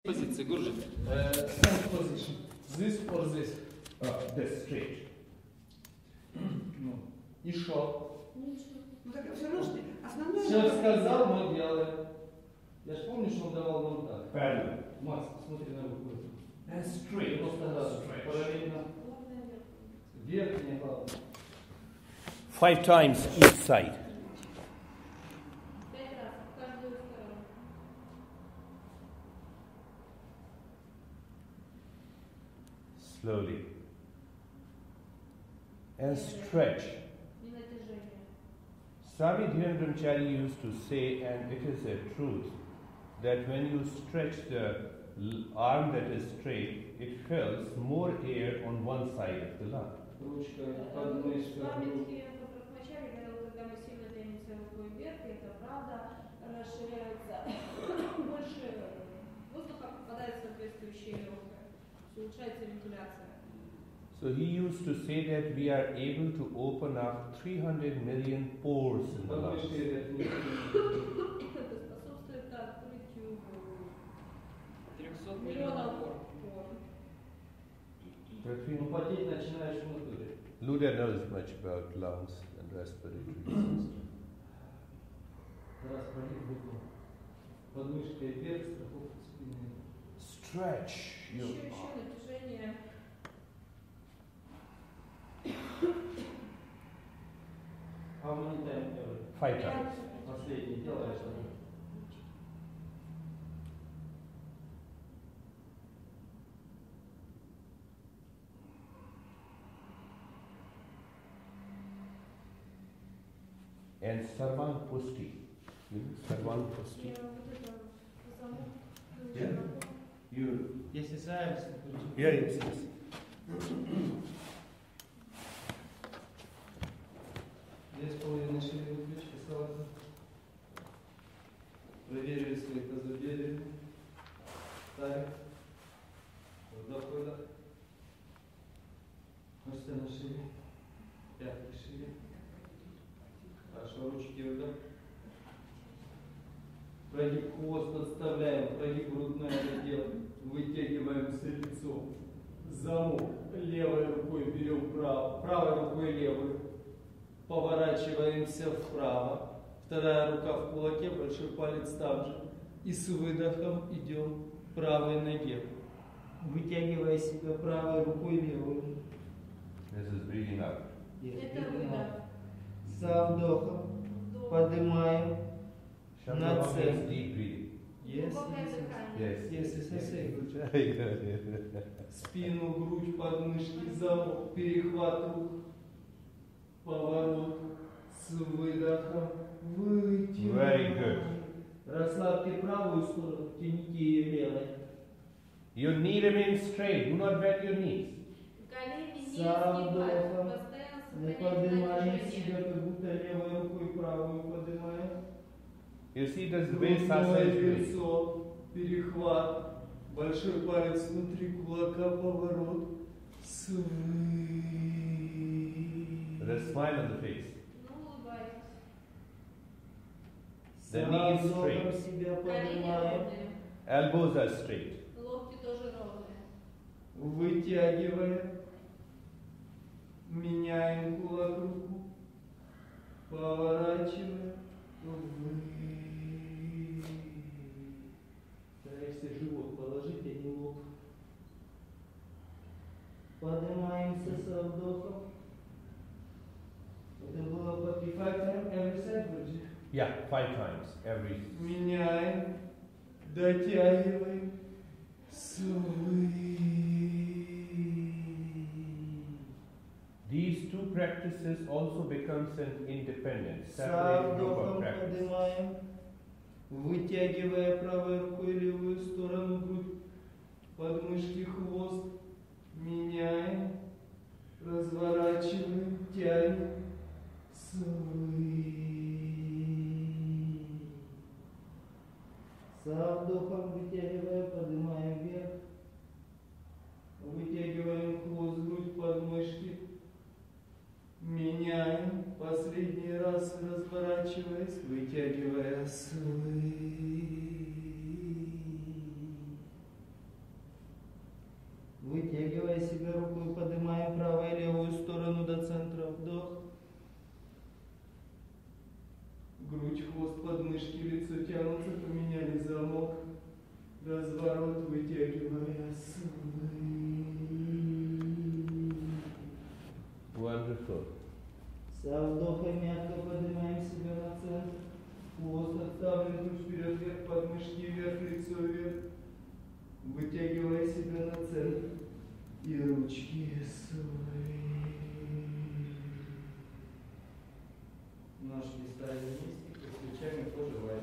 Позиции, Гурджи. Same position. This or this? This straight. Ну, и шо? Ну так все равно, что основное... Шеф сказал, мы делаем. Я ж помню, что он давал нам так. Parallel. Макс, посмотри на руку. And straight. 90 градусов. Параллельно. Верхняя главная. 5 times each side. Slowly. And stretch. Swami Dhyanbrahmachari used to say, and it is a truth, that when you stretch the arm that is straight, it fills more air on one side of the lung. Ручка, подмышка. Когда мы сильно тянемся рукой вверх, и это правда, расширяется больше воздуха, попадает в соответствующие легкие, улучшается вентиляция. So he used to say that we are able to open up 300 million pores in the lungs. Это способствует открытию 300 миллионов пор. Ну, потеть начинаешь внутри. Luda knows much about lungs and respiratory system. Раз прогиб руку. Подмышкой вверх, страховка спины. Stretch your Еще arm. натяжение. How many times ever? 5 times. Последний делаешь. And Sarvan Pusti. You know Sarvan Pusti? Yeah. You. Если сами. Yeah, yes, yes. Две с половиной шире выключки сразу. Проверили свои тазобедренные. Ставим. Вдох-выдох. Мышцы на шире. Пятки шире. Хорошо, ручки вдох. Прогиб хвост отставляем, прогиб грудной отдел. Вытягиваемся лицом. Замок. Левой рукой берем право, правой рукой левую. Поворачиваемся вправо. Вторая рука в кулаке, большой палец там же. И с выдохом идем к правой ноге. Вытягивая себя правой рукой левую. This is breathing out. Это выдох. Со вдохом поднимаем на Shabda цель. means deep breathing. Yes, Глубокое yes, дыхание. yes, yes, yes, Yes. Спину, грудь, подмышки, замок, перехват рук, поворот с выдохом, вытянуть. Very good. Расслабьте правую сторону, тяните ее левой. Your knee remains straight. Do not bend your knees. Колени не Со сгибать, вдохом постоянно мы сохранять поднимаем натяжение. себя, как будто левой рукой правую поднимаем. You see, that's the way Sasa Грудное is doing. лицо, перехват, большой палец внутри кулака, поворот, With a smile on the face. Ну, улыбайтесь. The knee is Сразу straight. себя Колени поднимаем, ровные. Elbows are straight. Локти тоже ровные. вытягиваем, меняем кулак руку, поворачиваем, стараешься живот положить, а не лоб. Поднимаемся со вдохом. Это было по 5 times every side, вроде. Yeah, 5 times every. Меняем, дотягиваем, These two practices also becomes an independent, Со separate group вдохом of practice. поднимаем, вытягивая правой рукой левую сторону грудь, подмышки, хвост, меняем, разворачиваем, тянем, со вдохом вытягивая, поднимаем вверх, вытягиваем хвост, грудь, подмышки, меняем, последний раз разворачиваясь, вытягивая себя рукой, поднимаем правую и левую сторону до центра, вдох. Грудь, хвост, подмышки, лицо тянутся, поменяли замок. Разворот, вытягивая Wonderful. Со вдохом мягко поднимаем себя на центр. Хвост отставлен чуть вперед, вверх, подмышки вверх, лицо вверх. Вытягивая себя на центр. И ручки свои. Ножки ставим вместе, плечами пожелаем.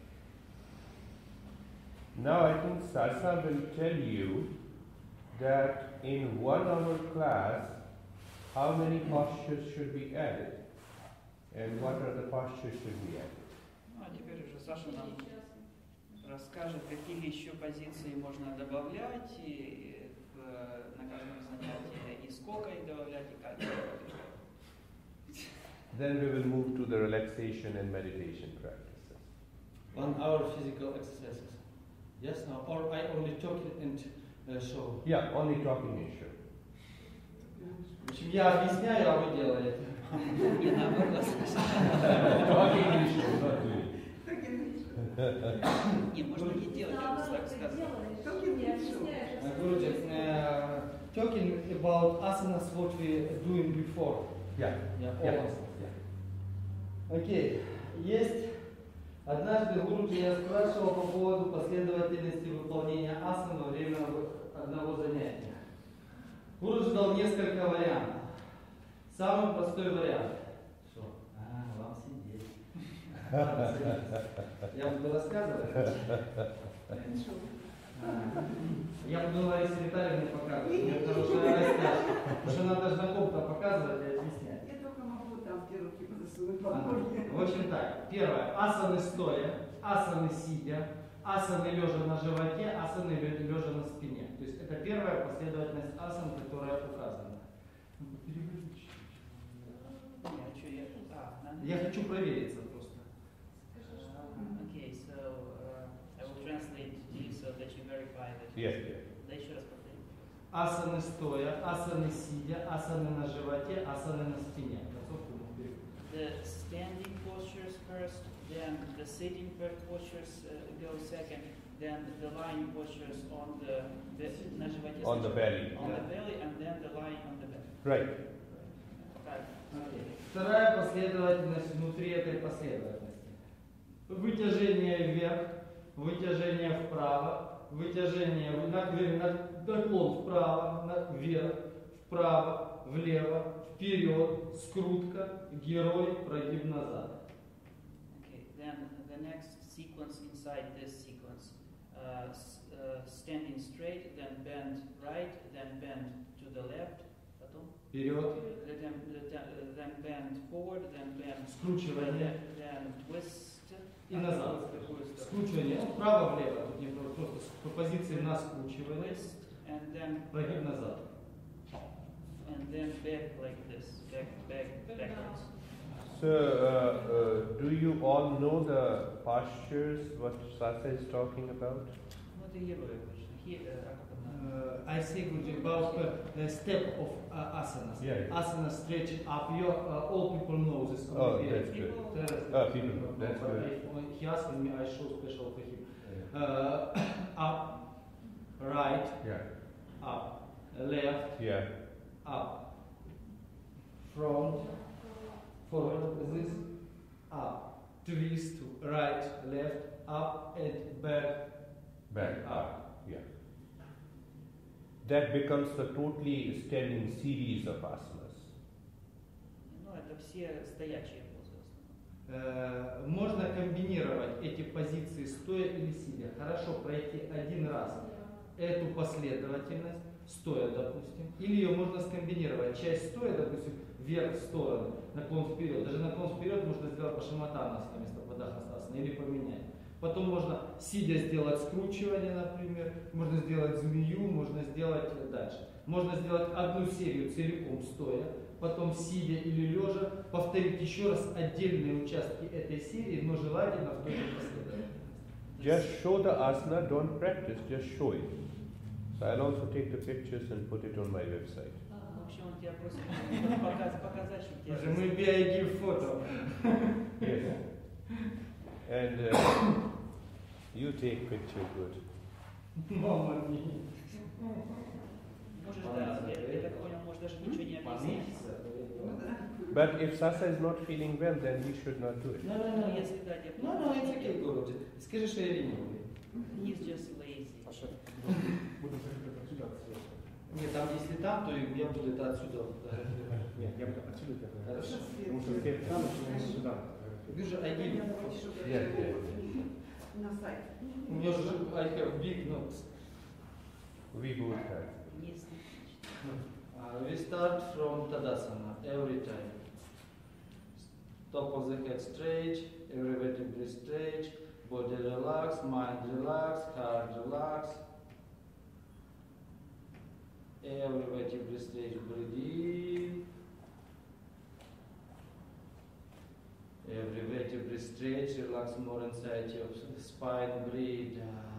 Now I think Sasa will tell you that in 1 hour class, how many postures should be added and what are the postures should be added. Ну, а теперь уже Саша нам расскажет, какие еще позиции можно добавлять и на каждом занятии, и сколько их добавлять, и как их добавлять. Then we will move to the relaxation and meditation practices. 1 hour physical exercises. Yes, no, or I only talk and show. Yeah, only talking is sure. В общем, я объясняю, а вы делаете. И наоборот. Talking is sure, not doing. Не, можно не делать, как так сказано. Guruji, talking about asanas, what we doing before. Yeah. All asanas. Окей. Есть. Однажды Гуруджи я спрашивал по поводу последовательности выполнения асан во время одного занятия. Гуруджи дал несколько вариантов. Самый простой вариант. Что? Вам сидеть. Я буду рассказывать. Я буду говорить секретарю, мне показывать. У меня хорошая растяжка. Потому что надо же на ком-то показывать и объяснять. Я только могу там те руки подосунуть по ноге. В общем так, первое, асаны стоя, асаны сидя, асаны лежа на животе, асаны лежа на спине. То есть это первая последовательность асан, которая указана. Я хочу провериться просто. Okay, so I will translate to you so that you verify that. Yes, yes. Да еще раз повторю. Асаны стоя, асаны сидя, асаны на животе, асаны на спине. The standing postures first, then the sitting postures go second, then the lying postures on the на животе. On the belly. On the belly, and then the lying on the belly. Right. Так. Вторая последовательность внутри этой последовательности. Вытяжение вверх, вытяжение вправо, вытяжение, наклон вправо, вверх, вправо, влево, вперед, скрутка, герой, прогиб назад. Okay, then the next sequence inside this sequence, standing straight, then bend right, then bend to the left, потом Вперед, then bend forward, then bend, скручивание then twist и назад. Скручивание, вправо-влево, тут не просто по позиции на скручивание, twist, and then прогиб назад. and then back like this, backwards. So, do you all know the postures what Sasa is talking about? Ну это герой обычно. I say about the step of asanas. Yeah. Asana stretching up. All people know this. Oh, that's good. People, that's good. He asked me, I show special for him. Up, right, Yeah. up, left, Yeah. up, front, forward, this, up, twist, right, left, up, and back, Back. up. Yeah. That becomes the totally standing series of asanas. Ну это все стоячие позы в основном. Можно комбинировать эти позиции стоя или сидя. Хорошо пройти один раз эту последовательность, стоя, допустим, или ее можно скомбинировать. Часть стоя, допустим, вверх в сторону, наклон вперед. Даже наклон вперед можно сделать пашаматанас вместо падахастасана или поменять. Потом можно сидя сделать скручивание, например, можно сделать змею, можно сделать дальше. Можно сделать одну серию целиком стоя, потом сидя или лежа, повторить еще раз отдельные участки этой серии, но желательно в той же последовательности. Just show the asana, don't practice, just show it. So I'll also take the pictures and put it on my website. В общем, он тебя просит показать, чтобы тебя... Уже мы BID фото. Yes. And you take picture good. Мама не. Можешь, да, я так понял, можешь даже ничего не объяснить. But if Sasa is not feeling well, then we should not do it. No. Если да, я No, it's okay, Guruji. Скажи, что я ленивый. He's just lazy. Буду закрыт отсюда, отсюда. Нет, там, если там, то я буду это отсюда. Нет, я буду отсюда тебя. Хорошо. Потому что свет там, начинаем сюда. Вижу, ID. Yeah. На сайт. У меня же I have big notes. We both have. Не слышно. We start from Tadasana every time. Top of the head straight, every vertebrae straight, body relax, mind relax, heart relax. Every vertebrae straight, breathe in. Every vertebrae straight, relax more inside your spine, breathe.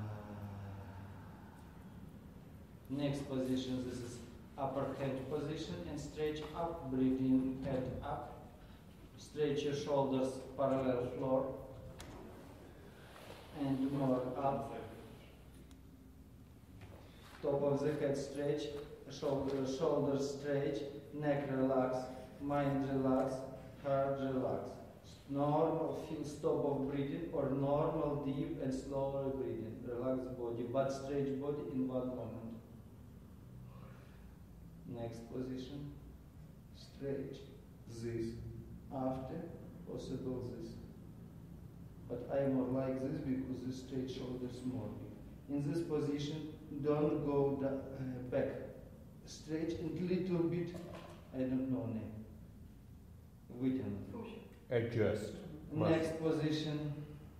Next position, this is upper hand position, and stretch up, breathe in, head up. Stretch your shoulders parallel floor, and more up. Top of the head stretch, shoulders stretch, neck relax, mind relax, heart relax. Normal, feel stop of breathing, or normal, deep and slower breathing. Relax body, but stretch body in one moment. Next position, stretch this. After, possible this. But I more like this because the straight shoulders more. In this position, don't go back. Stretch and little bit, I don't know name. Within. Adjust. Next position,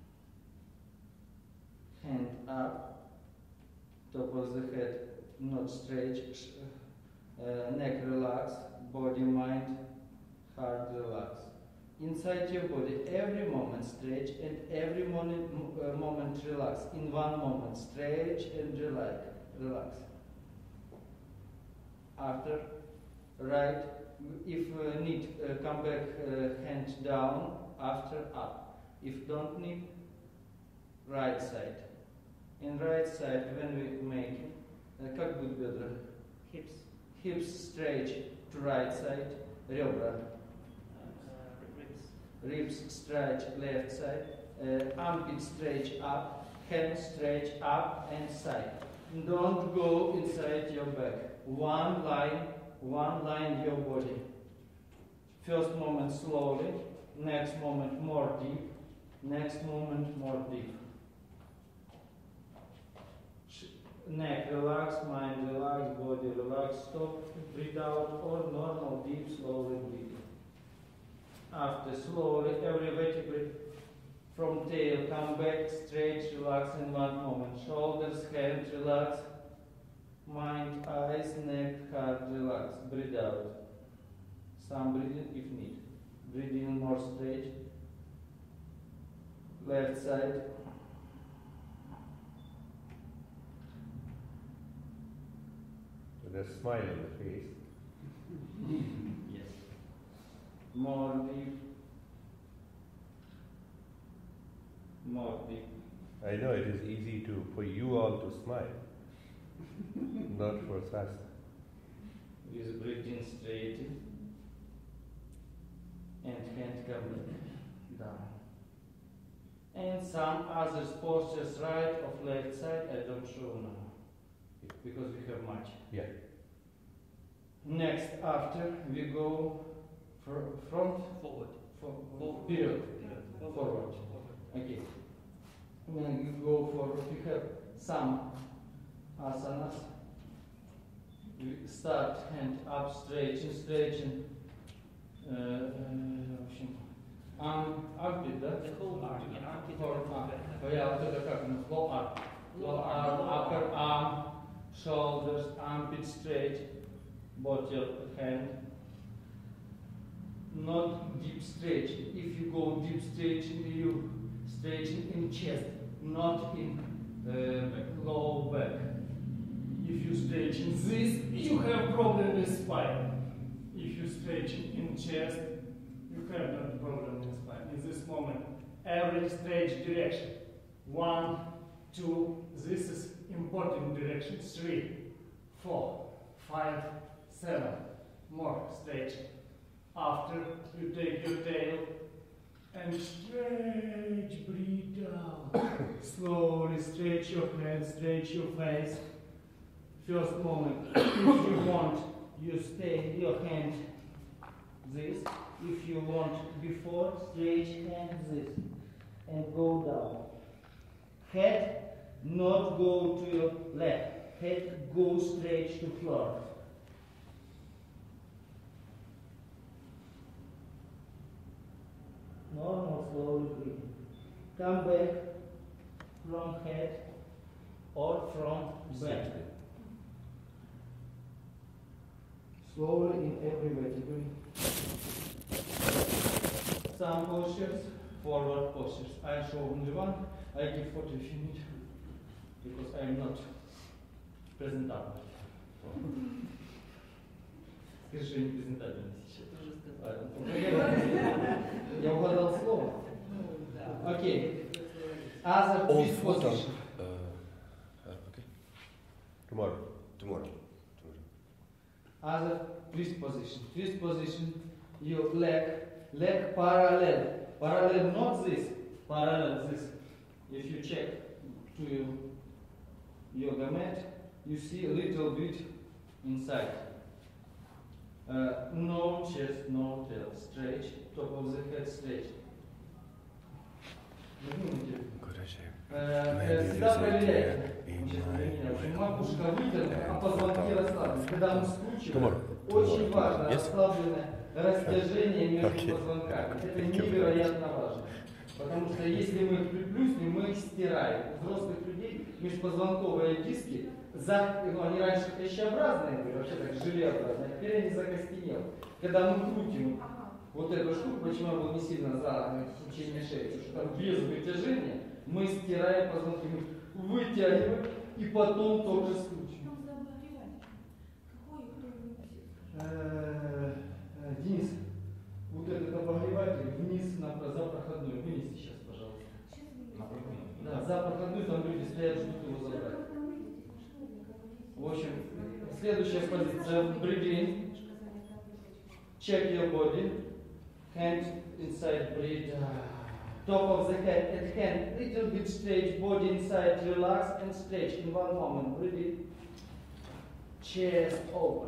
hand up, top of the head, not stretch, neck relax, body, mind, heart relax. Inside your body, every moment stretch and every moment relax. In one moment, stretch and relax. After, right, if need, come back, hand down, after up. If don't need, right side. In right side, when we make it, как будет бедра? Hips. Hips stretch to right side, ребра. Ribs stretch left side, armpit stretch up, hand stretch up and side. Don't go inside your back. One line your body. First moment slowly, next moment more deep, next moment more deep. Neck relax, mind relax, body relax, stop, breathe out, or normal deep, slowly breathe. After slowly, every vertebrae from tail come back, stretch, relax in one moment. Shoulders, hand, relax. Mind, eyes, neck, heart, relax. Breathe out. Some breathing if need. Breathe in more straight. Left side. With a smile on the face. Yes. More deep. More deep. I know it is easy for you all to smile, not for Sasa. With breathing straight and hand coming down. And some other postures right of left side I don't show now because we have much. Yeah. Next, after we go front, Forward. period, forward. Okay. When we go forward, we have some asanas. We start hand up, stretching. В общем, armpit, да? The whole arm. Armpit. Yeah, вот это как? Low arm. Low arm, upper arm, shoulders, armpit straight, body hand. Not deep stretching. If you go deep stretching, you stretching in chest, not in low back. If you stretching this, you have problem with spine. If you stretch in chest, you have no problem with spine. In this moment, every stretch direction. 1, 2, this is important direction. 3, 4, 5, 7. More stretch. After you take your tail and stretch, breathe down. Slowly stretch your hands, stretch your face. First moment, if you want, you stay your hand this. If you want before, stretch hand this and go down. Head not go to your left. Head go straight to floor. Normal, slowly breathing. Come back from head or from back. Slowly in every vertebrae. Some postures, forward postures. I show only one. I give photo if you need, because I am not presentable. Скажи, что я не презентабельный сейчас. Я угадал слово. Окей. Other twist position. Okay. Tomorrow. Other twist position. Twist position, your leg parallel. Parallel, not this. Parallel this. If you check to your yoga mat, you see a little bit inside. No chest, no tail. Stretch, top of the head stretch. Всегда проверяйте. Макушка вытерта, а позвонки расслаблены. Когда мы скручиваем, очень важно расслабленное растяжение между позвонками. Это невероятно важно. Потому что если мы их приплюснем, мы их стираем. У взрослых людей межпозвонковые диски, они раньше хрящеобразные были, вообще так желеобразные, а теперь они закостенелы. Когда мы крутим вот эту штуку, почему я был не сильно за включение шеи, потому что там без вытяжения мы стираем позвонки, мы вытягиваем и потом тоже скручиваем. Денис, вот этот обогреватель вниз за проходную. Вынеси сейчас, пожалуйста. Да, за проходную там люди стоят, ждут его забрать. В общем, следующая позиция. Breathing. Check your body. Hand inside, breathe. Top of the head at hand. Little bit stretch, body inside, relax and stretch in one moment. Breathe. Chest open.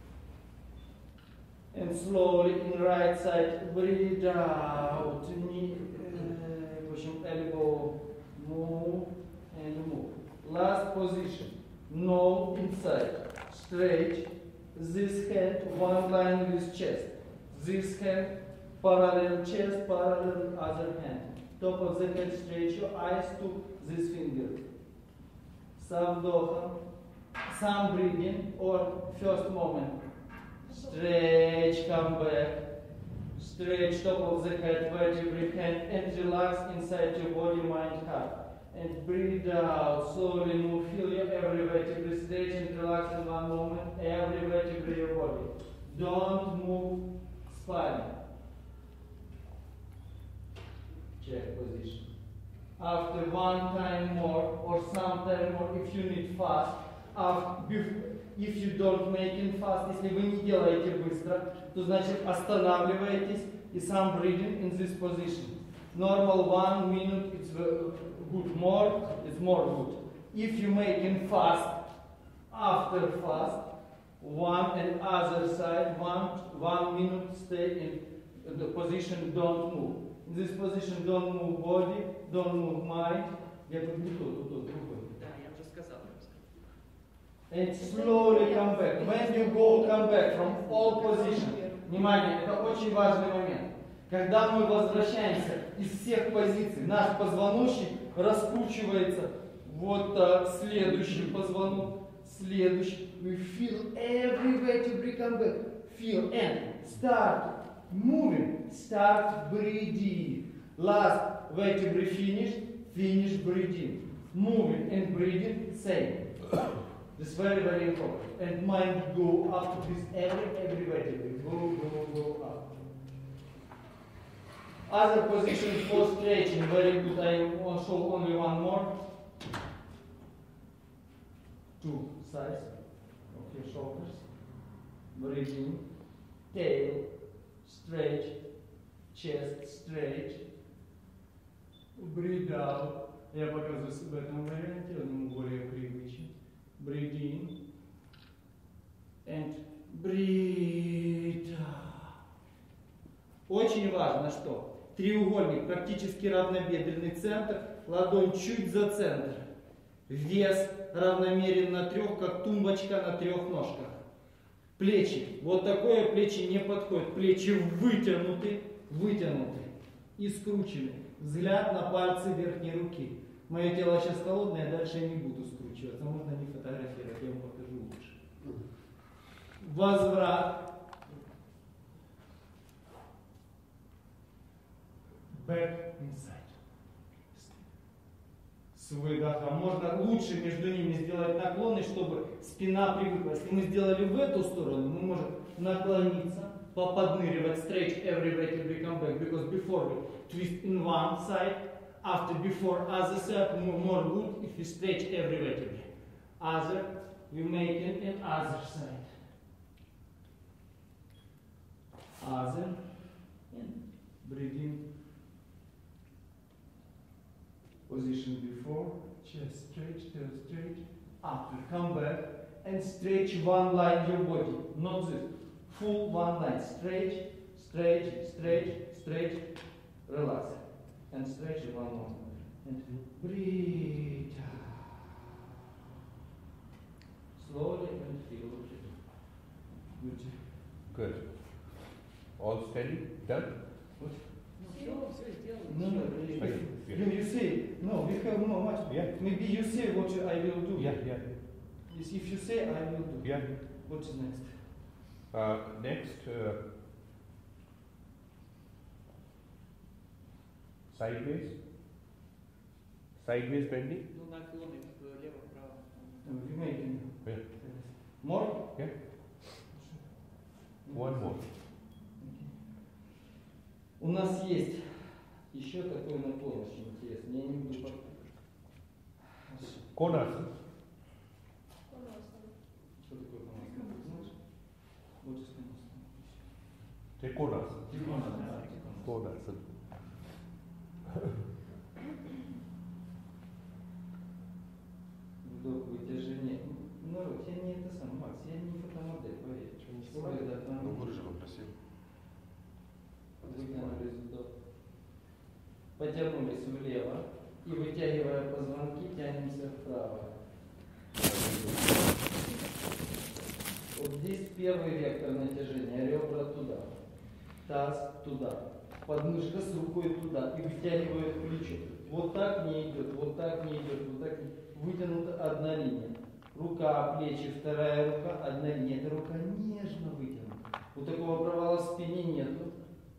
And slowly in right side, breathe out. Knee, elbow, move and move. Last position. No inside. Straight. This hand, one line with chest. This hand, parallel chest, parallel other hand. Top of the head, straight your eyes to this finger. Some вдохом, some breathing, or first moment. Stretch, come back. Stretch top of the head, vertebrae hand, and relax inside your body, mind, heart. And breathe out, slowly move, feel your every vertebrae, stretch and relax in one moment, every vertebrae of your body. Don't move spine. Check position. After one time more, or sometime more, if you need fast, if you don't make it fast, если вы не делаете быстро, то значит останавливаетесь и some breathing in this position. Normal 1 minute, it's good. More, it's more good. If you make it fast, after fast, one and other side, 1 minute, stay in the position, don't move. In this position, don't move body, don't move mind. Я тут не тот, другой. Да, я уже сказал. And slowly come back. When you go, come back from all positions. Внимание, это очень важный момент. Когда мы возвращаемся из всех позиций, наш позвоночник раскручивается вот так, следующий позвонок, следующий. We feel every vertebrae come back. Feel and start moving, start breathing. Last vertebrae finish, finish breathing. Moving and breathing, same. This is very, very important. And mind go up to this every vertebrae. Go up. Other position for stretching, very good. I will show only one more. Two sides of your shoulders. Breathe in. Tail, stretch. Chest, stretch. Breathe out. Я показываю в этом варианте, он более привычный. Breathe in. And breathe out. Очень важно, что треугольник практически равнобедренный центр, ладонь чуть за центр. Вес равномерен на трех, как тумбочка на трех ножках. Плечи. Вот такое плечи не подходит. Плечи вытянуты и скручены. Взгляд на пальцы верхней руки. Мое тело сейчас холодное, дальше я не буду скручиваться. Можно не фотографировать, я вам покажу лучше. Возврат. Back inside. С выдохом. Можно лучше между ними сделать наклоны, чтобы спина привыкла. Если мы сделали в эту сторону, мы можем наклониться, поподныривать, stretch every vertebrae, come back. Because before we twist in one side, before other side, more good if we stretch every vertebrae. Other, we make it in other side. Other, and breathe in. Position before, chest stretch, tail stretch. After, come back and stretch one line your body. Not this. Full one line. Stretch, stretch, stretch, stretch. Relax. And stretch one more. And breathe. Slowly and feel it. Good. Good. All steady? Done? What? Все сделано. No, you say, no, we have no much. Yeah. Maybe you say what I will do. Yeah. Yes, if you say, I will do. Yeah. What is next? Next, sideways. Sideways bending. Ну, наклоны влево-вправо. You making. Yeah. More? Yeah. One more. У нас есть еще такой наклон очень интересный. Я не буду показывать. Konasana. Что такое конасана? Знаешь? Вот из конасана. Trikonasana. Konasana. Вдох, вытяжение. Народ, я не это сам, Макс, я не фотомодель, поверь. Ну, выражено красиво. Вытянулись вдох. Потянулись влево. И вытягивая позвонки, тянемся вправо. Вот здесь первый вектор натяжения. Ребра туда. Таз туда. Подмышка с рукой туда. И вытягивает плечо. Вот так не идет, вот так не идет, вот так не идет. Вытянута одна линия. Рука, плечи, вторая рука, одна линия. Эта рука нежно вытянута. Вот такого провала в спине нету.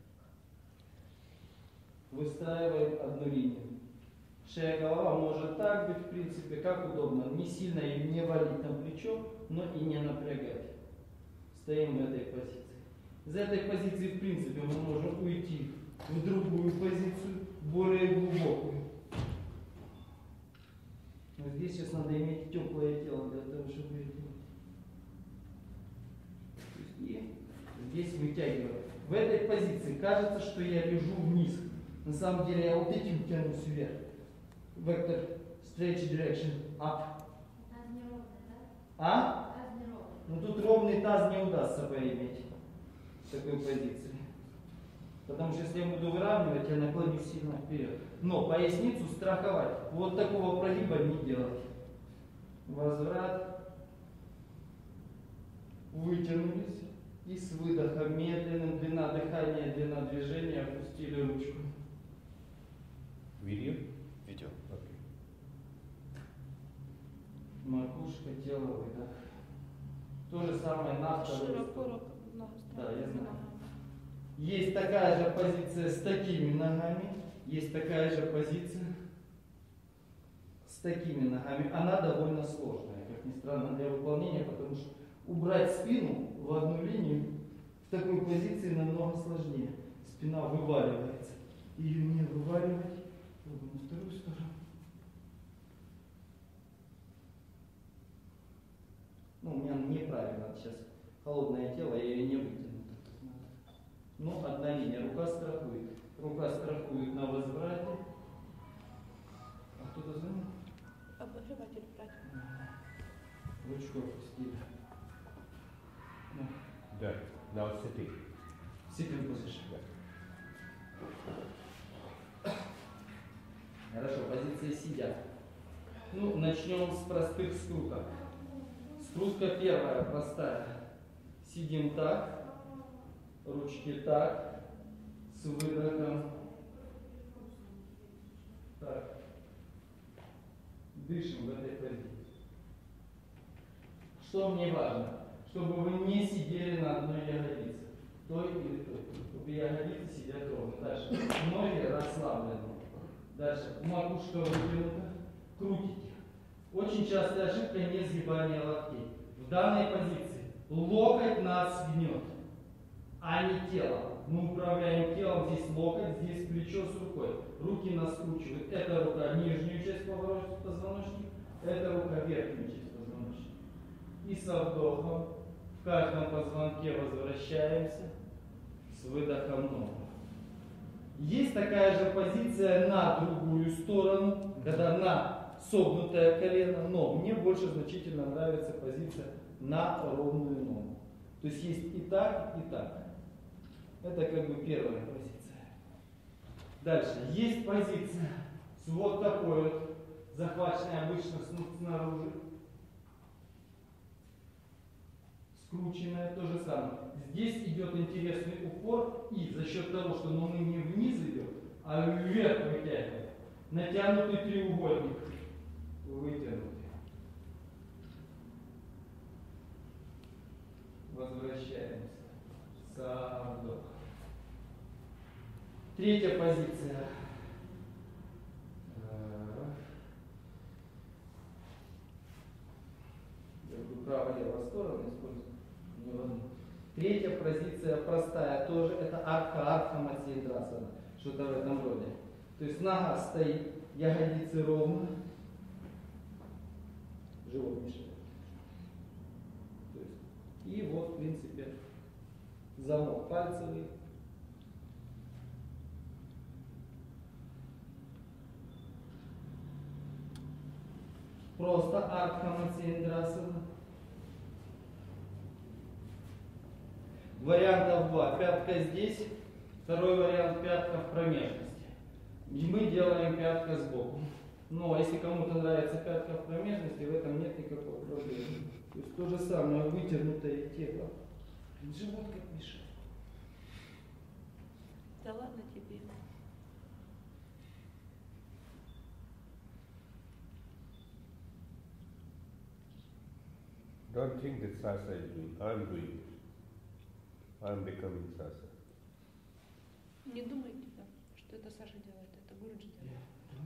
Выстраиваем одну линию. Шея, голова может так быть, в принципе, как удобно. Не сильно и не валить на плечо, но и не напрягать. Стоим в этой позиции. Из этой позиции, в принципе, мы можем уйти в другую позицию, более глубокую. Но здесь сейчас надо иметь теплое тело для того, чтобы это делать. И здесь вытягиваем. В этой позиции кажется, что я лежу вниз. На самом деле я вот этим тянусь вверх. Вектор stretch direction up. Таз неровный, да? А? Таз неровный. Ну тут ровный таз не удастся поиметь в такой позиции. Потому что если я буду выравнивать, я наклонюсь сильно вперед. Но поясницу страховать. Вот такого прогиба не делать. Возврат. Вытянулись. И с выдохом медленным, длина дыхания, длина движения, опустили ручку. Видео? Видео. Макушка, тело, выдох. То же самое на второй. Широко ногу Да, я ставить. знаю. Есть такая же позиция с такими ногами, есть такая же позиция с такими ногами. Она довольно сложная, как как ни странно, для выполнения, потому что убрать спину в одну линию в такой позиции намного сложнее. Спина вываливается. Ее не вываливать, на вторую сторону. Ну, у меня неправильно сейчас холодное тело, я ее не вытяну. Ну, одна линия, рука страхует. Рука страхует на возврате. А кто-то звонит? Обозреватель брать. Ручку опустили. Done. Now sitting. Sitting position. Хорошо, позиция сидя. Ну, начнем с простых скруток. Скрутка первая, простая. Сидим так, ручки так, с выдохом. Так. Дышим в этой позиции. Что мне важно? Чтобы вы не сидели на одной ягодице. Той или той. Чтобы ягодицы сидят ровно. Дальше. Ноги расслаблены. Дальше. Макушка вытянута. Крутите. Очень частая ошибка — не сгибание локтей. В данной позиции локоть нас гнет, а не тело. Мы управляем телом. Здесь локоть, здесь плечо с рукой. Руки нас скручивают. Эта рука нижнюю часть позвоночника, эта рука верхнюю часть позвоночника. И со вдохом в каждом позвонке возвращаемся, с выдохом ног. Есть такая же позиция на другую сторону, когда на согнутое колено, но мне больше значительно нравится позиция на ровную ногу. То есть и так, и так. Это как бы первая позиция. Дальше. Есть позиция с вот такой вот, захваченной обычно снаружи. Скрученная, то же самое. Здесь идет интересный упор, и за счет того, что мы не вниз идем, а вверх вытягиваем, натянутый треугольник вытянутый. Возвращаемся. Вдох. Третья позиция. Право-левая сторона используем. Третья позиция простая, тоже это арха матсиендрасана, что-то в этом роде. То есть нога стоит, ягодицы ровно, живот мешает. И вот, в принципе, замок пальцевый. Просто арха матсиендрасана. Вариантов два. Пятка здесь, второй вариант — пятка в промежности. И мы делаем пятка сбоку. Но если кому-то нравится пятка в промежности, в этом нет никакой проблемы. То есть то же самое, вытянутое тело. Живот как мешает. Да ладно тебе. Don't think that Sasa is doing. I'm doing it. I'm becoming Sasa. Не думайте, что это Саша делает, это Гуруджи делает.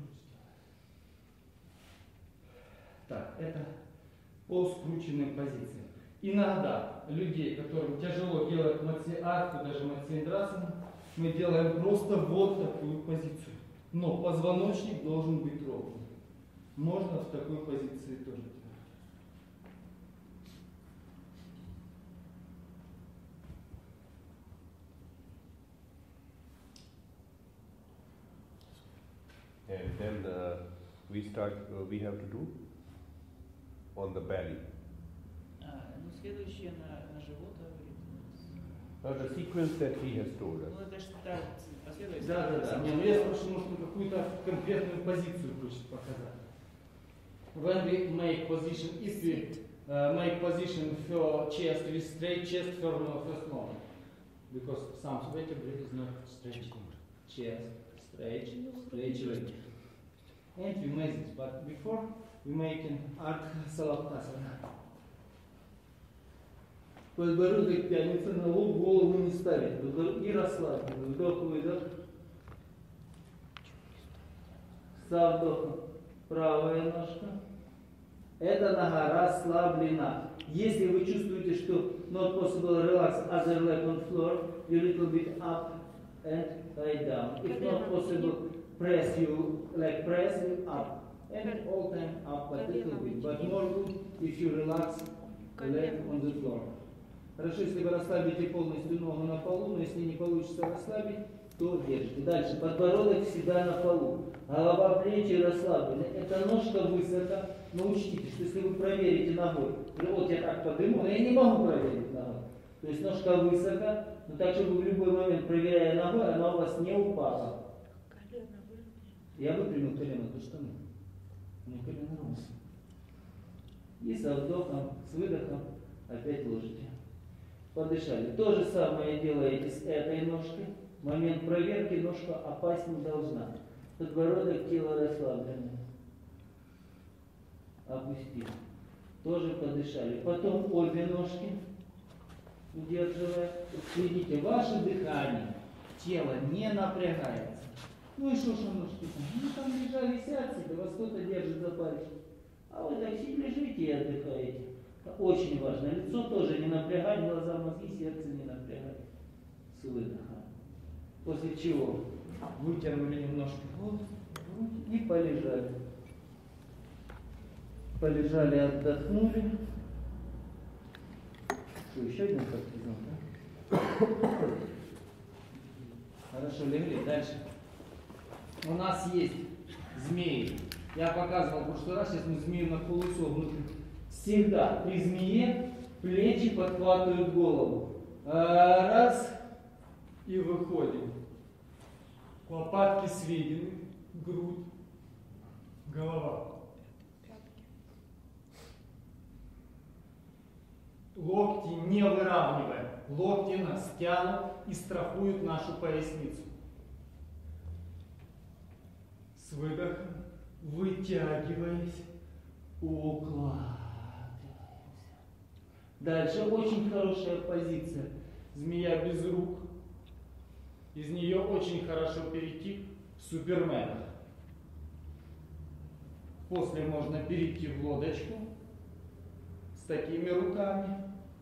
Так, это по скрученным позициям. Иногда людей, которым тяжело делать арху, даже матсиендрасану, мы делаем просто вот такую позицию. Но позвоночник должен быть ровным. Можно в такой позиции тоже делать. And then we have to do on the belly. Ну, следующее на живот говорит. Now the sequence that he has told us. Ну, это же последовательность. Да. Не, ну я спрашиваю, может, какую-то конкретную позицию хочет показать. When we make position, if we make position for chest with straight chest for first moment, because some vertebrae is not straight chest, straight. And we make this, but before we make an Ardha Salabhasana. Подбородок тянется на лоб, голову не ставить. И расслабим. Вдох-выдох. Со вдохом правая ножка. Эта нога расслаблена. Если вы чувствуете, что not possible relax other leg on floor, you little bit up and lie down. If not possible, press you like press you up and all time up a little bit. But more good if you relax the leg on the floor. Хорошо, если вы расслабите полностью ногу на полу, но если не получится расслабить, то держите. Дальше. Подбородок всегда на полу. Голова, плечи расслаблены. Это ножка высоко. Но учтите, что если вы проверите ногой, вот я так подниму, но я не могу проверить ногой. То есть ножка высоко, но так, чтобы в любой момент, проверяя ногой, она у вас не упала. Я выпрямил колено, то что ну? У меня колено ровно. И со вдохом, с выдохом опять ложите. Подышали. То же самое делаете с этой ножкой. В момент проверки ножка опасть не должна. Подбородок, тело расслаблено. Опустили. Тоже подышали. Потом обе ножки, удерживая. Следите, ваше дыхание, тело не напрягается. Ну и что ножки там? Ну там лежали, сядьте, вас кто-то держит за пальчик. А вы так сидите, лежите и отдыхаете. Это очень важно. Лицо тоже не напрягать, глаза, мозги, сердце не напрягать. С выдохом. После чего вытернули немножко вот и полежали. Полежали, отдохнули. Что, еще один партизан, да? Хорошо, легли. Дальше. У нас есть змеи. Я показывал в прошлый раз, сейчас мы змею на полусогнутую. Всегда при змее плечи подхватывают голову. Раз. И выходим. Лопатки сведены, грудь, голова. Локти не выравниваем. Локти нас тянут и страхуют нашу поясницу. С выдохом вытягиваясь, укладываемся. Дальше очень хорошая позиция. Змея без рук. Из нее очень хорошо перейти в Супермена. После можно перейти в лодочку с такими руками,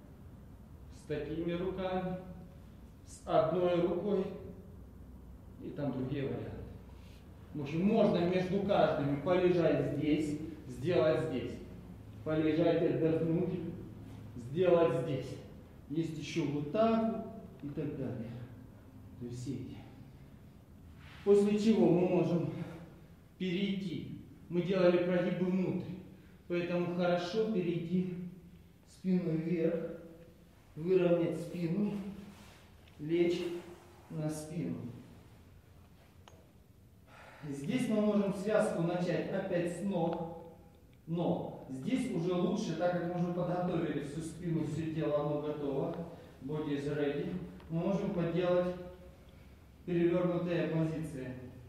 с одной рукой и там другие варианты. В общем, можно между каждыми полежать здесь, сделать здесь. Полежать, отдохнуть, сделать здесь. Есть еще вот так и так далее. То есть все эти. После чего мы можем перейти. Мы делали прогибы внутрь. Поэтому хорошо перейти спиной вверх, выровнять спину, лечь на спину. Здесь мы можем связку начать опять с ног, но здесь уже лучше, так как мы уже подготовили всю спину, все тело, оно готово, body is ready, мы можем поделать перевернутые позиции.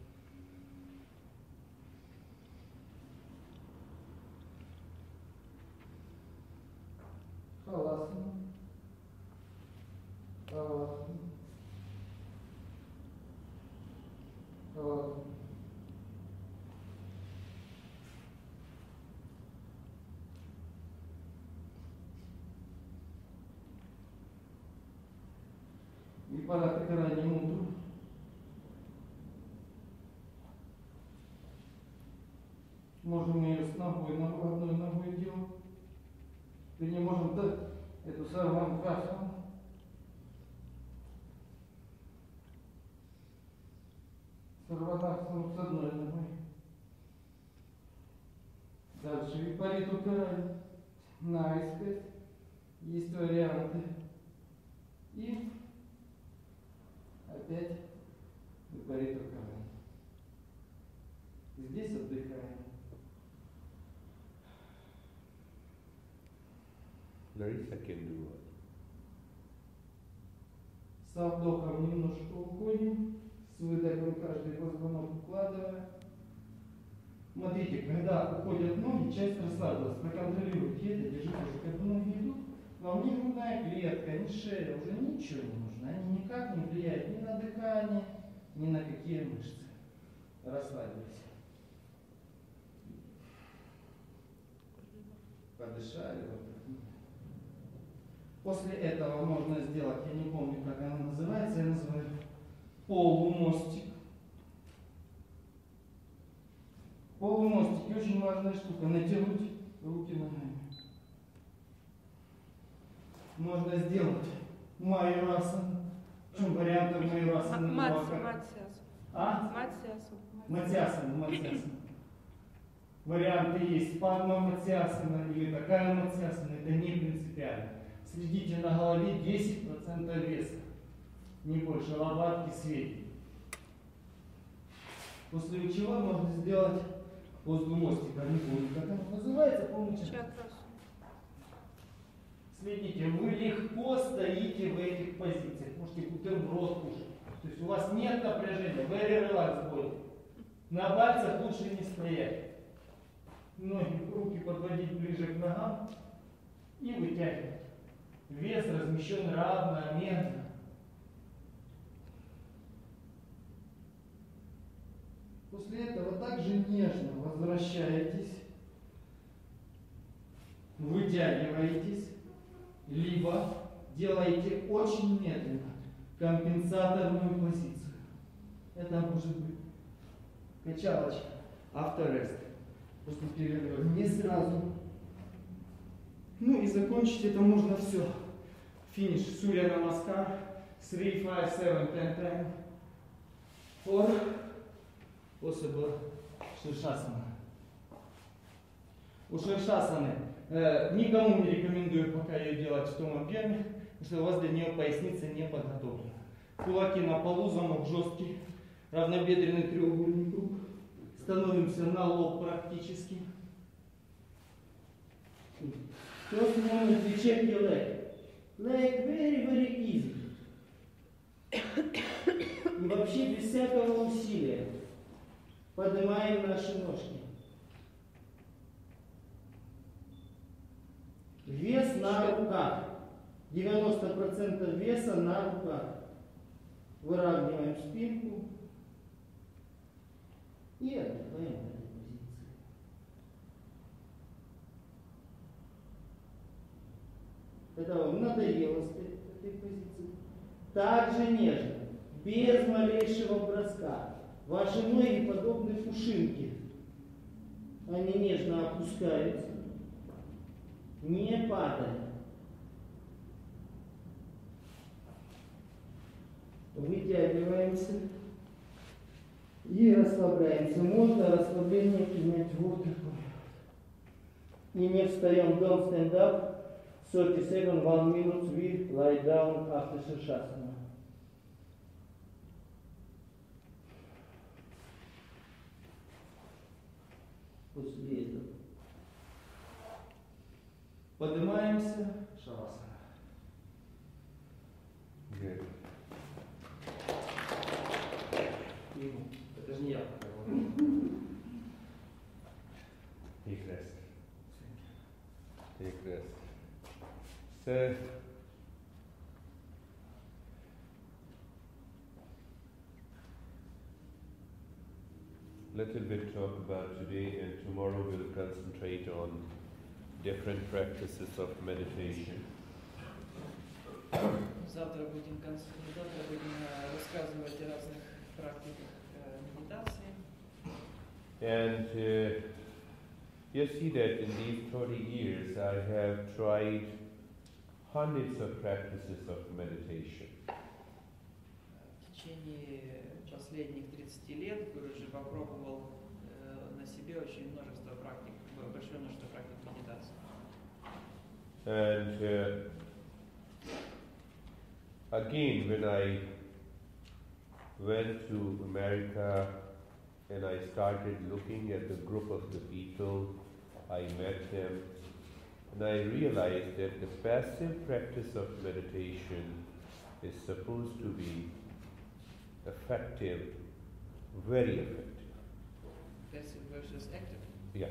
Халасана. Халасана. Халасана. Випарата крайне мудру. Можем ее с ногой, одной ногой делать. Или не можем так, эту сарвангасану. Сарвангасану с одной ногой. Дальше випариту крайне. Наискось. Есть варианты. И опять випариту крайне. Здесь отдыхаем. Larissa can do what? Со вдохом немножко уходим, с выдохом каждый позвонок укладывая. Смотрите, когда уходят ноги, часть расслабилась. Проконтролируйте это, держите, когда ноги идут, вам ни грудная клетка, ни шея, уже ничего не нужно. Они никак не влияют ни на дыхание, ни на какие мышцы. Расслабились. подышали. Вот. После этого можно сделать, я не помню, как она называется, я называю полумостик. Полумостик очень важная штука, натянуть руки ногами. Можно сделать майорасан. В чем вариантов майорасана? Матьясана. Варианты есть падма матьясана или такая матьясана, это не принципиально. Следите на голове 10% веса, не больше, лопатки светит. После чего можно сделать возле мостика, не помню, как это называется, помните? Следите, вы легко стоите в этих позициях, можете бутерброд кушать. То есть у вас нет напряжения, very relax body. На пальцах лучше не стоять. Ноги, руки подводить ближе к ногам и вытягивать. Вес размещен равномерно. После этого также нежно возвращаетесь, вытягиваетесь, либо делаете очень медленно компенсаторную позицию. Это может быть качалочка, after rest, после перерыва, не сразу. Ну и закончить это можно все. Финиш Сурья Намаскар, 3, 5, 7, 10 times. Or possible Ширшасана. У Ширшасаны никому не рекомендую пока ее делать в том объеме, потому что у вас для нее поясница не подготовлена. Кулаки на полу, замок жесткий, равнобедренный треугольный круг. Становимся на лоб практически. First moment we check your leg. Leg very, very easy. И вообще без всякого усилия поднимаем наши ножки. Вес на руках. 90% веса на руках. Выравниваем спинку. И отдыхаем в этой позиции. Когда вам надоело стоять в этой позиции, также нежно, без малейшего броска. Ваши ноги подобны пушинке. Они нежно опускаются, не падая. Вытягиваемся и расслабляемся. Можно расслабление принять вот такое. И не встаем. Don't stand up. 30 seconds, 1 minute, we lie down after Shirshasana. После этого поднимаемся, шавасана. Good. Это же не я. Take rest. Take rest. So, little bit talk about today, and tomorrow we'll concentrate on different practices of meditation. Завтра будем рассказывать о разных практиках медитации. And you see that in these 30 years I have tried hundreds of practices of meditation. В течение последних 30 лет Гуруши попробовал на себе очень множество практик, большое множество практик медитации. And again, when I went to America and I started looking at the group of the people, I met them, and I realized that the passive practice of meditation is supposed to be effective, very effective. Passive versus active. Yeah.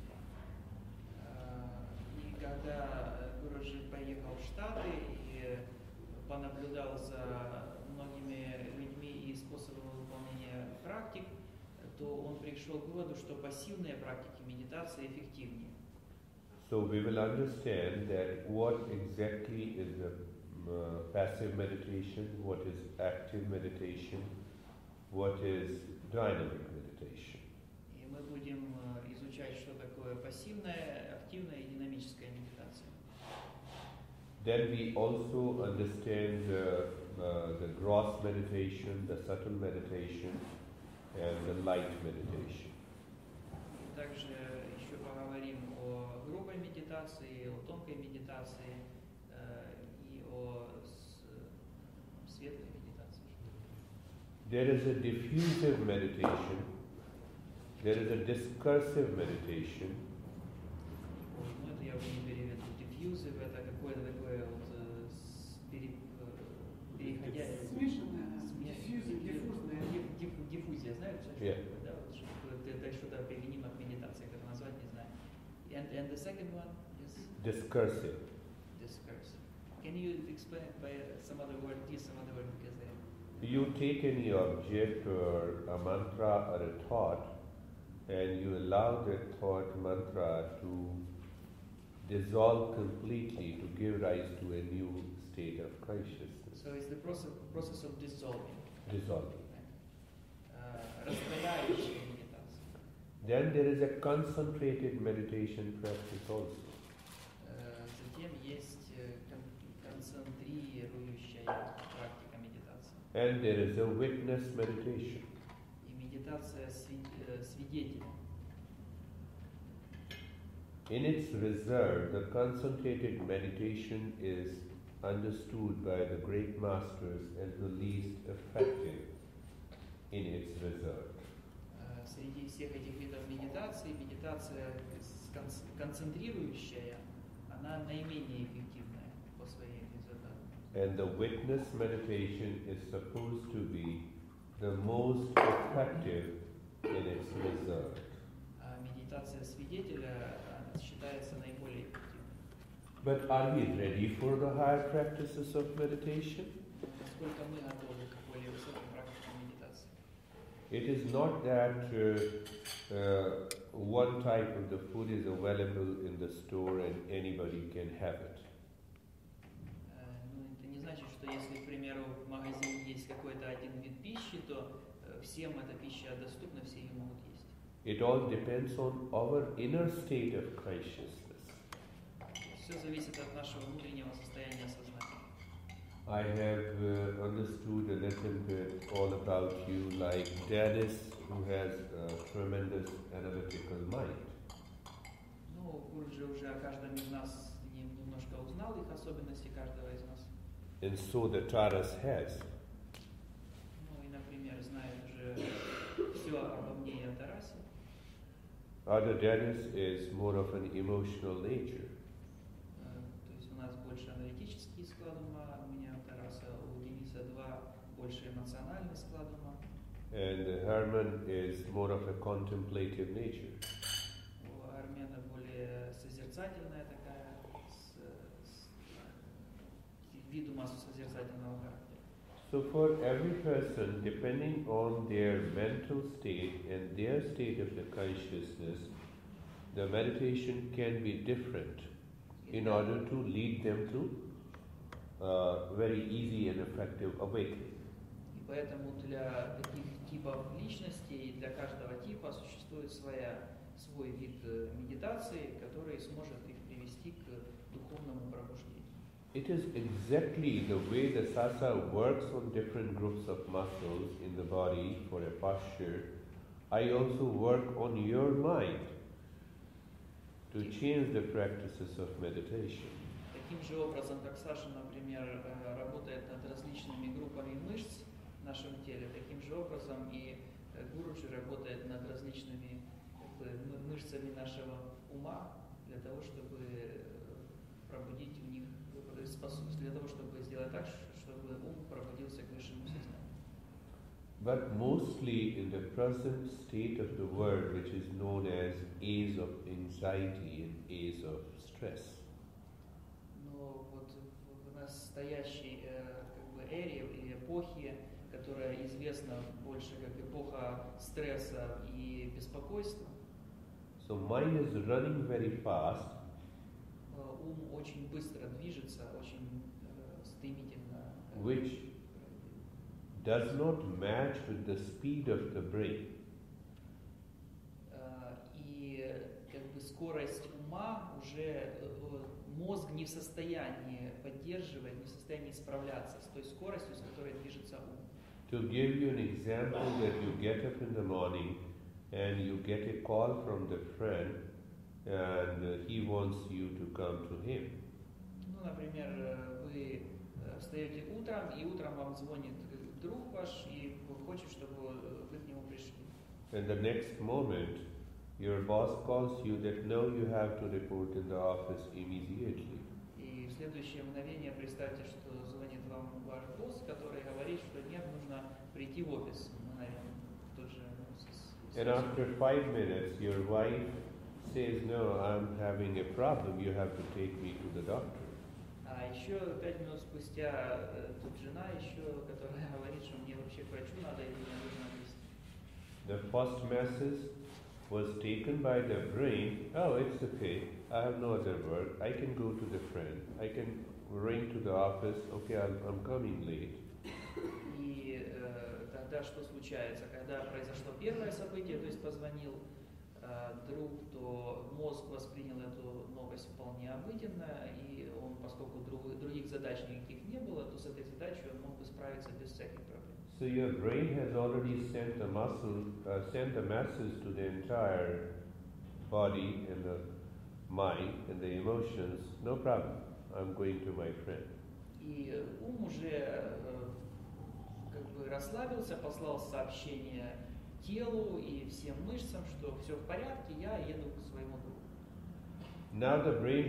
И когда Гуруши поехал в Штаты и понаблюдал за многими людьми и способами выполнения практик, то он пришел к выводу, что пассивные практики медитации эффективнее. So we will understand that what exactly is the passive meditation, what is active meditation, what is dynamic meditation. И мы будем изучать, что такое пассивная, активная и динамическая медитация. Then we also understand the gross meditation, the subtle meditation, and the light meditation. Также еще поговорим о грубой медитации, о тонкой медитации и о светлой медитации. There is a diffusive meditation, there is a discursive meditation, Ну, это я уже не переведу. Diffusive — это какое-то такое вот переходящее. Смешанная, диффузная. Диффузия, знаете, что Yeah. такое, да? Вот это что-то применимо к медитации, как назвать, не знаю. And the second one is discursive. discourse. Can you explain it by some other word, use some other word, because You take any object or a mantra or a thought and you allow that thought mantra to dissolve completely to give rise to a new state of consciousness. so it's the process of dissolving. Dissolving. Растворяющая медитация. Then there is a concentrated meditation practice also. Затем есть концентрирующая практика медитации. And there is a witness meditation. И медитация свидетеля. In its reserve, the concentrated meditation is understood by the great masters as the least effective in its reserve. Среди всех этих видов медитации, медитация концентрирующая, она наименее эффективная по своим результатам. And the witness meditation is supposed to be the most effective in its reserve. А медитация свидетеля считается наиболее эффективной. But are we ready for the higher practices of meditation? Насколько мы готовы к более высоким практикам медитации? It is not that one type of the food is available in the store and anybody can have it. Ну, это не значит, что если, к примеру, в магазине есть какой-то один вид пищи, то всем эта пища доступна, все ее могут есть. It all depends on our inner state of consciousness. Все зависит от нашего внутреннего состояния сознания. I have understood a little bit all about you, like Dennis, who has a tremendous analytical mind. Ну, Гурджи уже о каждом из нас немножко узнал, их особенности каждого из нас. And so the Taras has. Ну и, например, знает уже все обо мне и о Тарасе. Other Dennis is more of an emotional nature. То есть у нас больше аналитический склад ума, у меня у Тараса, у Дениса больше эмоциональный склад ума. And Herman is more of a contemplative nature. У Армена более созерцательная такая, вид ума созерцательного характера. So for every person, depending on their mental state and their state of the consciousness, the meditation can be different in order to lead them to very easy and effective awakening. И поэтому для таких типов личностей, для каждого типа существует свой вид медитации, который сможет их привести к духовному пробуждению. It is exactly the way the sasa works on different groups of muscles in the body for a posture. I also work on your mind to change the practices of meditation. Таким же образом, как Саша, например, работает над различными группами мышц в нашем теле, таким же образом и Гуруджи работает над различными мышцами нашего ума для того, чтобы пробудить в них, для того, чтобы сделать так, чтобы ум пробудился к высшему сознанию. But mostly in the present state of the world, which is known as age of anxiety and age of stress. Но вот в настоящей эре и эпохе, которая известна больше как эпоха стресса и беспокойства. So mind is running very fast ум очень быстро движется, очень стремительно. Which does not match with the speed of the brain. И как бы скорость ума уже мозг не в состоянии поддерживать, не в состоянии справляться с той скоростью, с которой движется ум. To give you an example, that you get up in the morning and you get a call from the friend and he wants you to come to him. Ну, например, вы встаете утром, и утром вам звонит друг ваш и хочет, чтобы вы к нему пришли. And the next moment, your boss calls you that no, you have to report in the office immediately. И в следующее мгновение представьте, что звонит вам ваш босс, который говорит, что нет, нужно прийти в офис мгновенно. Тут же, And after 5 minutes, your wife says, no, I'm having a problem, you have to take me to the doctor. А еще 5 минут спустя тут жена еще, которая говорит, что мне вообще к врачу надо или мне нужно вести. The first message was taken by the brain, oh, it's okay, I have no other work, I can go to the friend, I can ring to the office, okay, I'm coming late. И тогда что случается? Когда произошло первое событие, то есть позвонил друг, то мозг воспринял эту новость вполне обыденно, и он, поскольку других задач никаких не было, то с этой задачей он мог бы справиться без всяких проблем. So your brain has already sent the message to the entire body and the mind and the emotions, no problem, I'm going to my friend. И ум уже как бы расслабился, послал сообщение телу и всем мышцам, что все в порядке, я еду к своему другу. Now the brain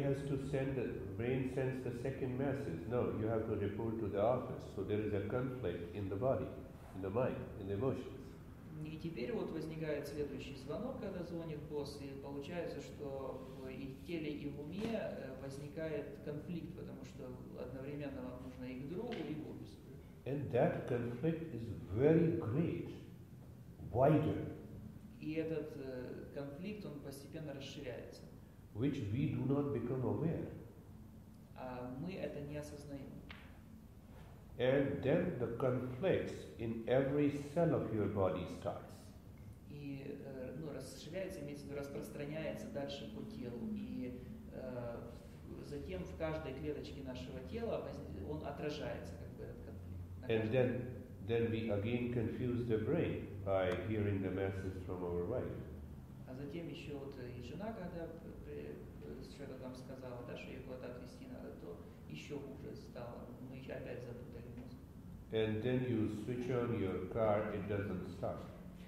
sends the second message. No, you have to report to the office. So there is a conflict in the body, in the mind, in the emotions. И теперь вот возникает следующий звонок, когда звонит босс, и получается, что и в теле, и в уме возникает конфликт, потому что одновременно вам нужно и к другу, и в офис. And that conflict is very great, wider, И этот конфликт, он постепенно расширяется. which we do not become aware. А мы это не осознаем. And then the conflicts in every cell of your body starts. И расширяется, имеется в виду, распространяется дальше по телу. И затем в каждой клеточке нашего тела он отражается, как бы, этот конфликт. And then we again confuse the brain by hearing the message from our wife. А затем еще вот и жена, когда что-то там сказала, да, что ее куда-то отвезти надо, то еще хуже стало. Мы опять запутали мозг. And then you switch on your car, it doesn't start.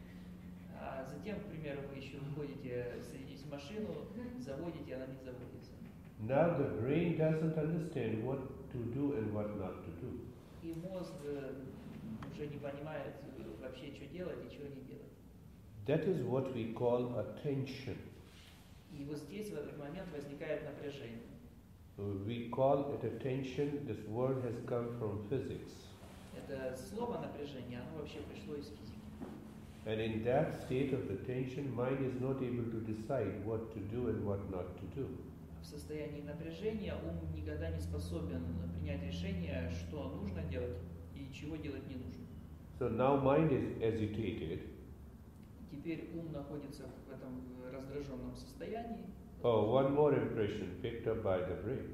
А затем, к примеру, вы еще выходите, садитесь в машину, заводите, она не заводится. Now the brain doesn't understand what to do and what not to do. И мозг уже не понимает вообще, что делать и чего не делать. That is what we call attention. И вот здесь в этот момент возникает напряжение. We call it attention. This word has come from physics. Это слово напряжение, оно вообще пришло из физики. And in that state of attention, mind is not able to decide what to do and what not to do. В состоянии напряжения ум никогда не способен принять решение, что нужно делать и чего делать не нужно. So now mind is agitated. Теперь ум находится в этом раздраженном состоянии. Oh, one more impression picked up by the brain.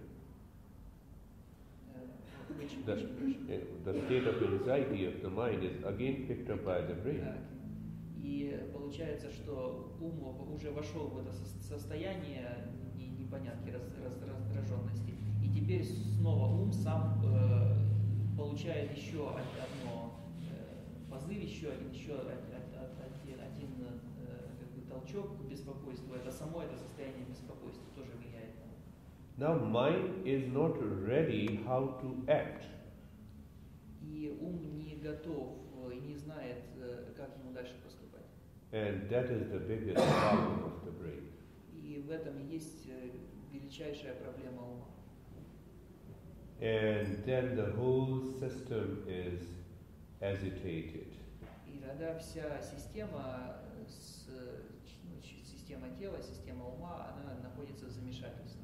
The state of anxiety of the mind is again picked up by the brain. И получается, что ум уже вошел в это состояние непонятки, раздраженности. И теперь снова ум сам получает еще одно позыв, еще один как бы толчок к беспокойству. Это само это состояние беспокойства тоже влияет на ум. Now mind is not ready how to act. И ум не готов и не знает, как ему дальше поступать. And that is the biggest problem of the brain. И в этом и есть величайшая проблема ума. And then the whole system is agitated. И тогда вся система, система тела, система ума, она находится в замешательстве.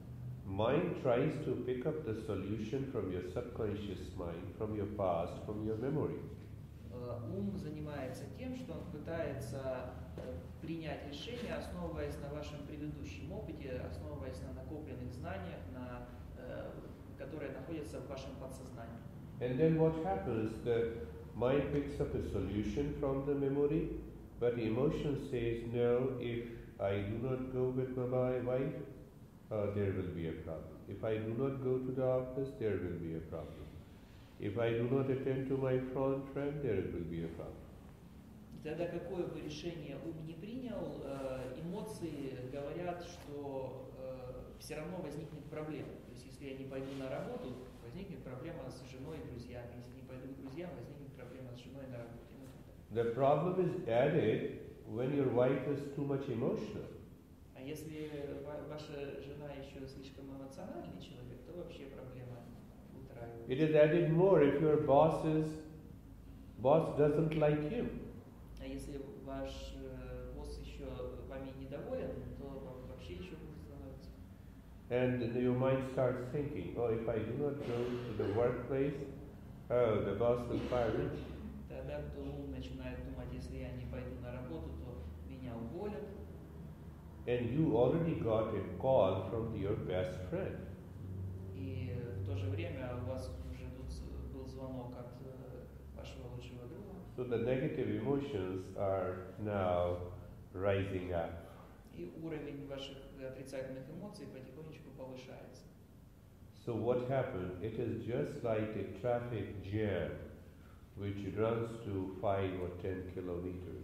mind tries to pick up the solution from your subconscious mind, from your past, from your memory. Ум занимается тем, что он пытается принять решение, основываясь на вашем предыдущем опыте, основываясь на накопленных знаниях, которые находятся в вашем подсознании. And then what happens? The mind picks up a solution from the memory, but the emotion says, no, if I do not go with my wife, there will be a problem. If I do not go to the office, there will be a problem. If I do not attend to my friend, there will be a problem. Тогда какое бы решение ум не принял, эмоции говорят, что все равно возникнет проблема. То есть если я не пойду на работу, возникнет проблема с женой и друзьями. Если не пойду к друзьям, возникнет проблема с женой на работе. The problem is added when your wife is too much emotional. А если ваша жена еще слишком эмоциональный человек, то вообще проблема утраивается. It is added more if your boss doesn't like you. А если ваш босс еще вами недоволен, то вообще еще хуже становится. And your mind starts thinking, oh, if I do not go to the workplace, oh, the boss will fire me. Тогда кто ум начинает думать, если я не пойду на работу, то меня уволят. And you already got a call from your best friend. И в то же время у вас уже тут был звонок от вашего лучшего друга. So the negative emotions are now rising up. И уровень ваших отрицательных эмоций потихонечку повышается. So what happened? It is just like a traffic jam which runs to 5 or 10 kilometers.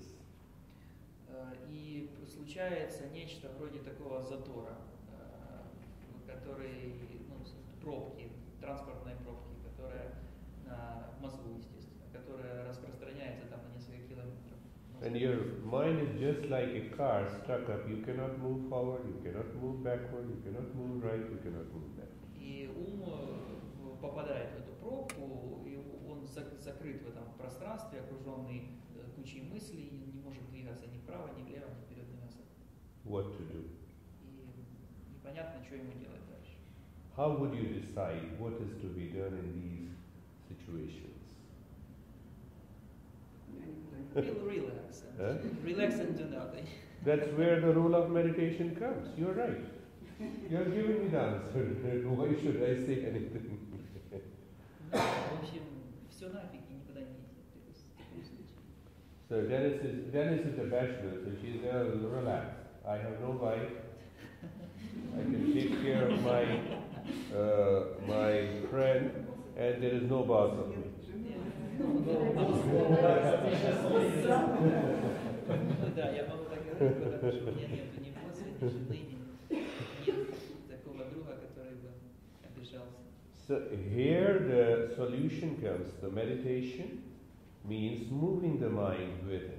И случается нечто вроде такого затора, который, пробки, транспортной пробки, которая в мозгу, естественно, которая распространяется там на несколько километров. And your mind is just like a car stuck up. You cannot move forward, you cannot move backward, you cannot move right, you cannot move left. И ум попадает в эту пробку, и он закрыт в этом пространстве, окруженный кучей мыслей, и не может двигаться ни вправо, ни влево, ни вперед, ни назад. What to do? И непонятно, что ему делать дальше. How would you decide what is to be done in these situations? Relax. Relax and do nothing. That's where the role of meditation comes. You're right. You're giving me the answer. Why should I say anything? В общем, все нафиг и никуда не идти. So Dennis is a bachelor, so she's relaxed. I have no wife. I can take care of my friend, and there is no boss of me. Да, я могу так говорить, потому что у меня нету ни босса, ни жены, нет такого друга, который бы обижался. So here the solution comes. The meditation means moving the mind with it.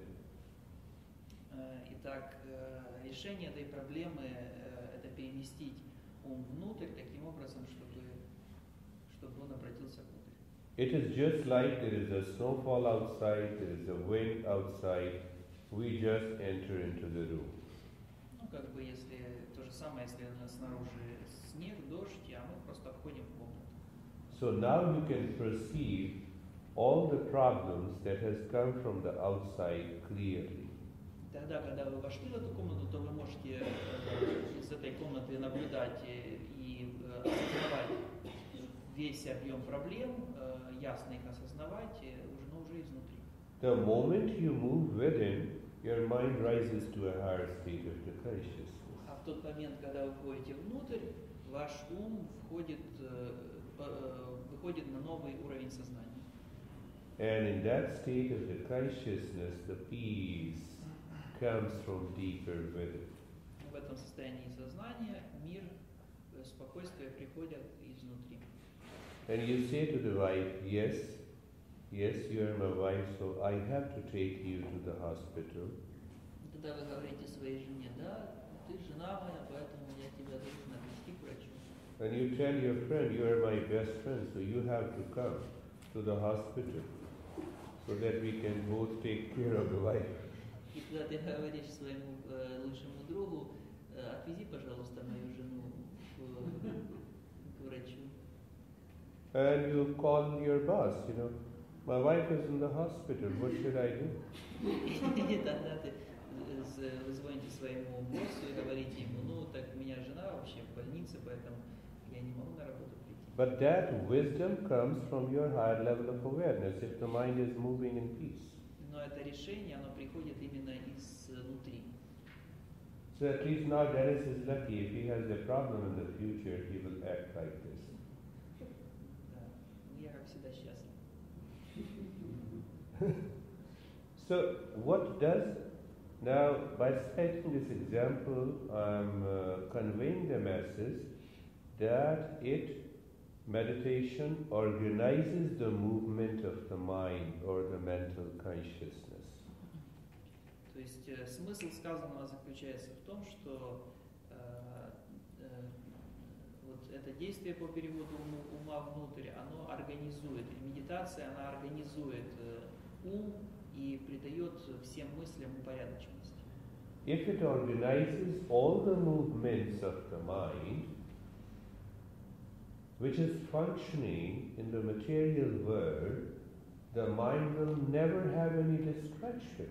Итак, решение этой проблемы это переместить ум внутрь таким образом, чтобы он обратился внутрь. It is just like there is a snowfall outside, there is a wind outside. We just enter into the room. Ну, как бы, если то же самое, если снаружи снег, дождь, а мы просто входим в комнату. So now you can perceive all the problems that has come from the outside clearly. Тогда, когда вы вошли в эту комнату, то вы можете из этой комнаты наблюдать и осознавать весь объем проблем, ясно их осознавать, но уже изнутри. The moment you move within, your mind rises to a higher state of the consciousness. А в тот момент, когда вы входите внутрь, ваш ум выходит на новый уровень сознания. And in that state of the consciousness, the peace comes from deeper within. В этом состоянии сознания мир, спокойствие приходят изнутри. And you say to the wife, yes, you are my wife, so I have to take you to the hospital. Тогда вы говорите своей жене, да, ты жена моя, поэтому я тебя должен отвезти к врачу. And you tell your friend, you are my best friend, so you have to come to the hospital so that we can both take care of the wife. И когда ты говоришь своему лучшему другу, отвези, пожалуйста, мою жену and you call your boss, my wife is in the hospital, what should I do? И тогда вы звоните своему боссу и говорите ему, так у меня жена вообще в больнице, поэтому я не могу на работу прийти. But that wisdom comes from your higher level of awareness, if the mind is moving in peace. Но это решение, оно приходит именно изнутри. So at least now Dennis is lucky. If he has a problem in the future, he will act like this. Да. Я, как всегда, счастлив. So what does, now by citing this example, I'm conveying the message that meditation organizes the movement of the mind or the mental consciousness. То есть смысл сказанного заключается в том, что вот это действие по переводу ума внутрь, оно организует, медитация, она организует ум и придает всем мыслям упорядоченность. If it organizes all the movements of the mind, which is functioning in the material world, the mind will never have any distraction.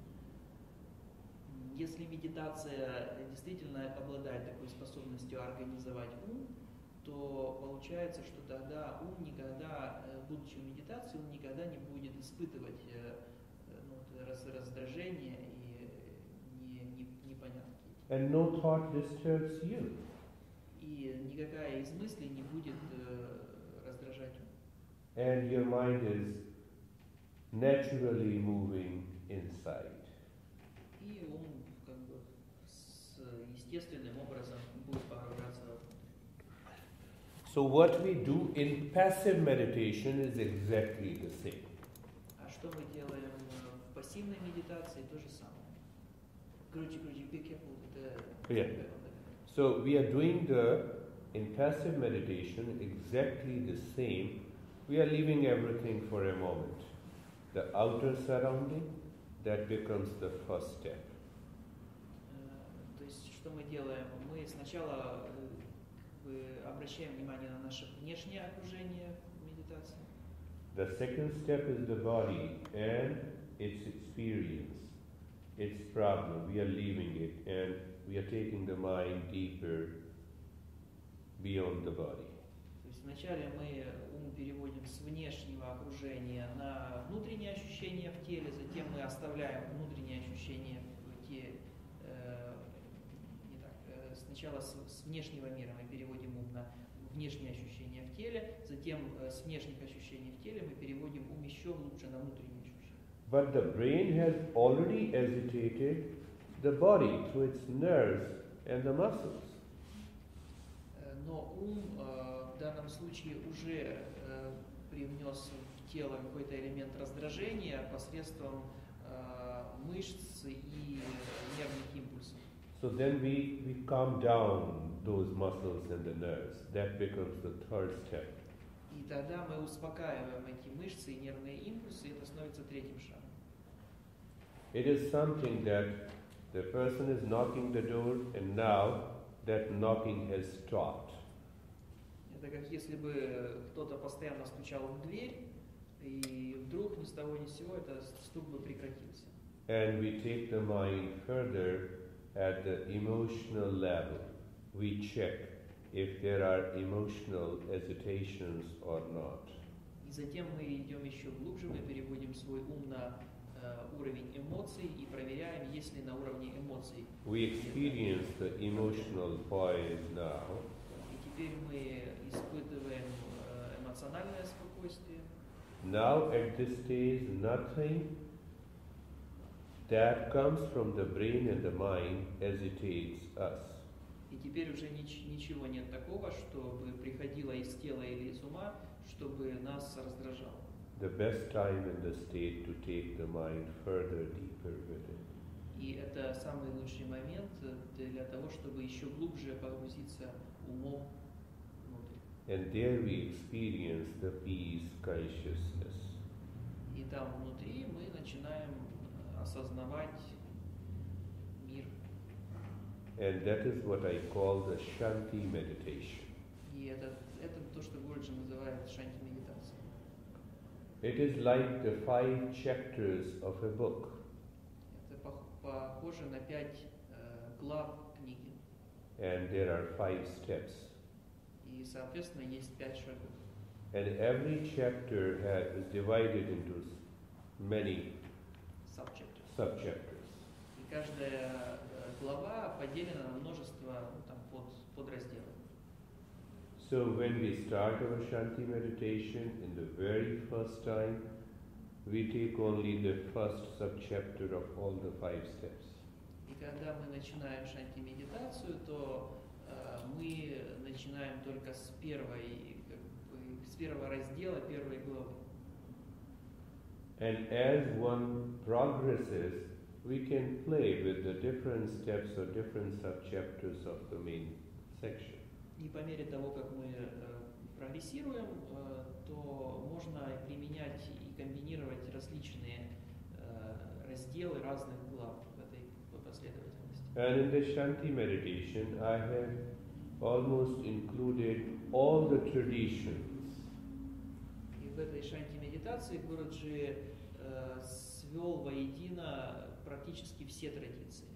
Если медитация действительно обладает такой способностью организовать ум, то получается, что тогда ум никогда, будучи в медитации, он никогда не будет испытывать раздражение и непонятки. And no thought disturbs you. И никакая из мыслей не будет раздражать ум. And your mind is naturally moving inside. И ум как бы с естественным образом будет погружаться внутрь. So what we do in passive meditation is exactly the same. А что мы делаем в пассивной медитации? То же самое. Короче, be careful with the... Yeah. So we are doing in passive meditation exactly the same. We are leaving everything for a moment. The outer surrounding, that becomes the first step. То есть, что мы делаем? Мы сначала обращаем внимание на наше внешнее окружение в медитации. The second step is the body and its experience, its problem. We are leaving it and we are taking the mind deeper beyond the body. То есть вначале мы ум переводим с внешнего окружения на внутренние ощущения в теле, затем мы оставляем внутренние ощущения в теле. Сначала с внешнего мира мы переводим ум на внешние ощущения в теле, затем с внешних ощущений в теле мы переводим ум еще глубже на внутренние ощущения. But the brain has already agitated the body through its nerves and the muscles. Но ум в данном случае уже привнес в тело какой-то элемент раздражения посредством мышц и нервных импульсов. So then we calm down those muscles and the nerves. That becomes the third step. И тогда мы успокаиваем эти мышцы и нервные импульсы, и это становится третьим шагом. It is something that the person is knocking the door and now that knocking has stopped. Это как если бы кто-то постоянно стучал в дверь, и вдруг ни с того ни с сего этот стук бы прекратился. And we take the mind further at the emotional level. We check if there are emotional hesitations or not. И затем мы идем еще глубже, мы переводим свой ум на уровень эмоций и проверяем, есть ли на уровне эмоций. We experience the emotional poise now. И теперь мы испытываем эмоциональное спокойствие. Now at this stage, nothing that comes from the brain and the mind agitates us. И теперь уже ничего нет такого, чтобы приходило из тела или из ума, чтобы нас раздражало. The best time in the state to take the mind further, deeper with it. И это самый лучший момент для того, чтобы еще глубже погрузиться умом внутрь. And there we experience the peace consciousness. И там внутри мы начинаем осознавать мир. And that is what I call the Shanti meditation. И это то, что Гуруджи называет шанти-медитацией. It is like the 5 chapters of a book. Это похоже на 5 глав книги. And there are 5 steps. И, соответственно, есть 5 шагов. And every chapter is divided into many subchapters. И каждая глава поделена на множество подразделов. So when we start our Shanti meditation in the very first time, we take only the first subchapter of all the 5 steps. И когда мы начинаем шанти-медитацию, то мы начинаем только с первого раздела, первой главы. And as one progresses, we can play with the different steps or different subchapters of the main section. И по мере того, как мы прогрессируем, то можно применять и комбинировать различные разделы разных глав в этой последовательности. And in the Shanti meditation, I have almost included all the traditions. И в этой шанти-медитации Гуруджи свел воедино практически все традиции.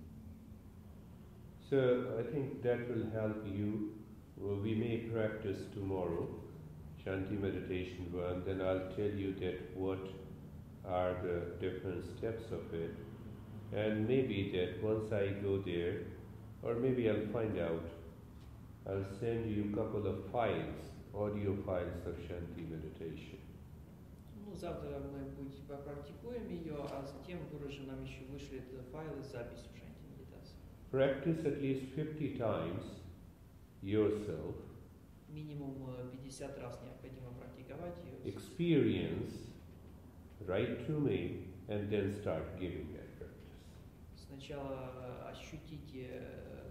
So I think that will help you. We may practice tomorrow, Shanti meditation 1, then I'll tell you that what are the different steps of it. And maybe that once I go there, or maybe I'll find out, I'll send you a couple of files, audio files of Shanti meditation. Ну, завтра мы попрактикуем ее, а затем Гуруджи нам еще вышлет файлы с записью шанти-медитации. Practice at least 50 times yourself. Минимум 50 раз необходимо практиковать ее. Experience, write to me, and then start giving that practice. Сначала ощутите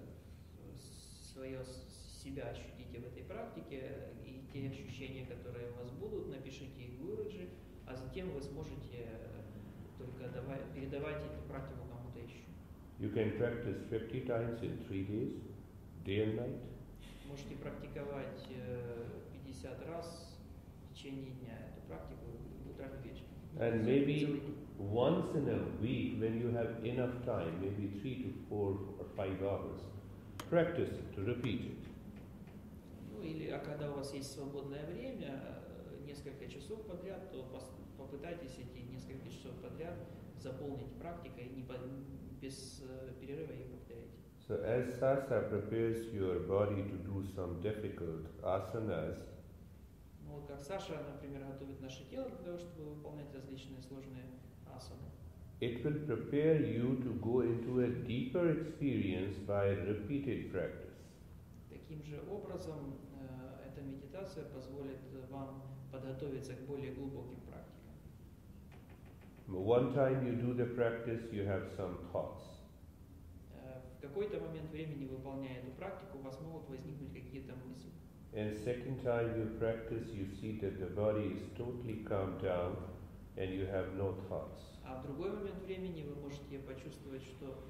себя ощутите в этой практике, и те ощущения, которые у вас будут, напишите их Гуруджи, а затем вы сможете только передавать эту практику кому-то еще. You can practice 50 times in 3 days, day and night. Можете практиковать 50 раз в течение дня эту практику, утром и вечером. And maybe once in a week, when you have enough time, maybe 3 to 4 or 5 hours, practice it, to repeat it. Ну или, а когда у вас есть свободное время, несколько часов подряд, то попытайтесь эти несколько часов подряд заполнить практикой, без перерыва ее повторяйте. So as Sasa prepares your body to do some difficult asanas, Ну вот как Саша, например, готовит наше тело для того, чтобы выполнять различные сложные асаны. it will prepare you to go into a deeper experience by repeated practice. Таким же образом, эта медитация позволит вам подготовиться к более глубоким практикам. One time you do the practice, you have some thoughts. В какой-то момент времени, выполняя эту практику, у вас могут возникнуть какие-то мысли. And second time you practice, you see that the body is totally calmed down and you have no thoughts. А в другой момент времени вы можете почувствовать, что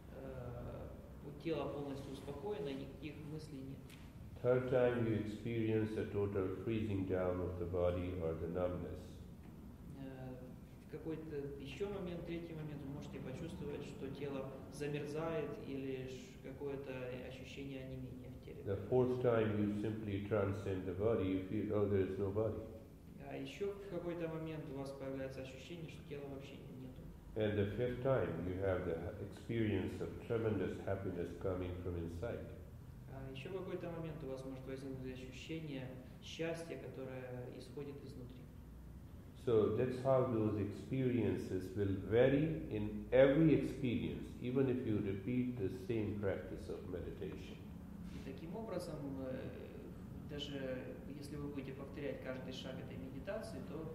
тело полностью успокоено, никаких мыслей нет. Third time you experience a total freezing down of the body or the numbness. В какой-то еще момент, третий момент, вы можете почувствовать, что тело замерзает или какое-то ощущение онемения в теле. The fourth time you simply transcend the body, you feel, oh, there is no body. А еще в какой-то момент у вас появляется ощущение, что тела вообще нету. And the fifth time you have the experience of tremendous happiness coming from inside. А еще в какой-то момент у вас может возникнуть ощущение счастья, которое исходит изнутри. So that's how those experiences will vary in every experience, even if you repeat the same practice of meditation. И таким образом, даже если вы будете повторять каждый шаг этой медитации, то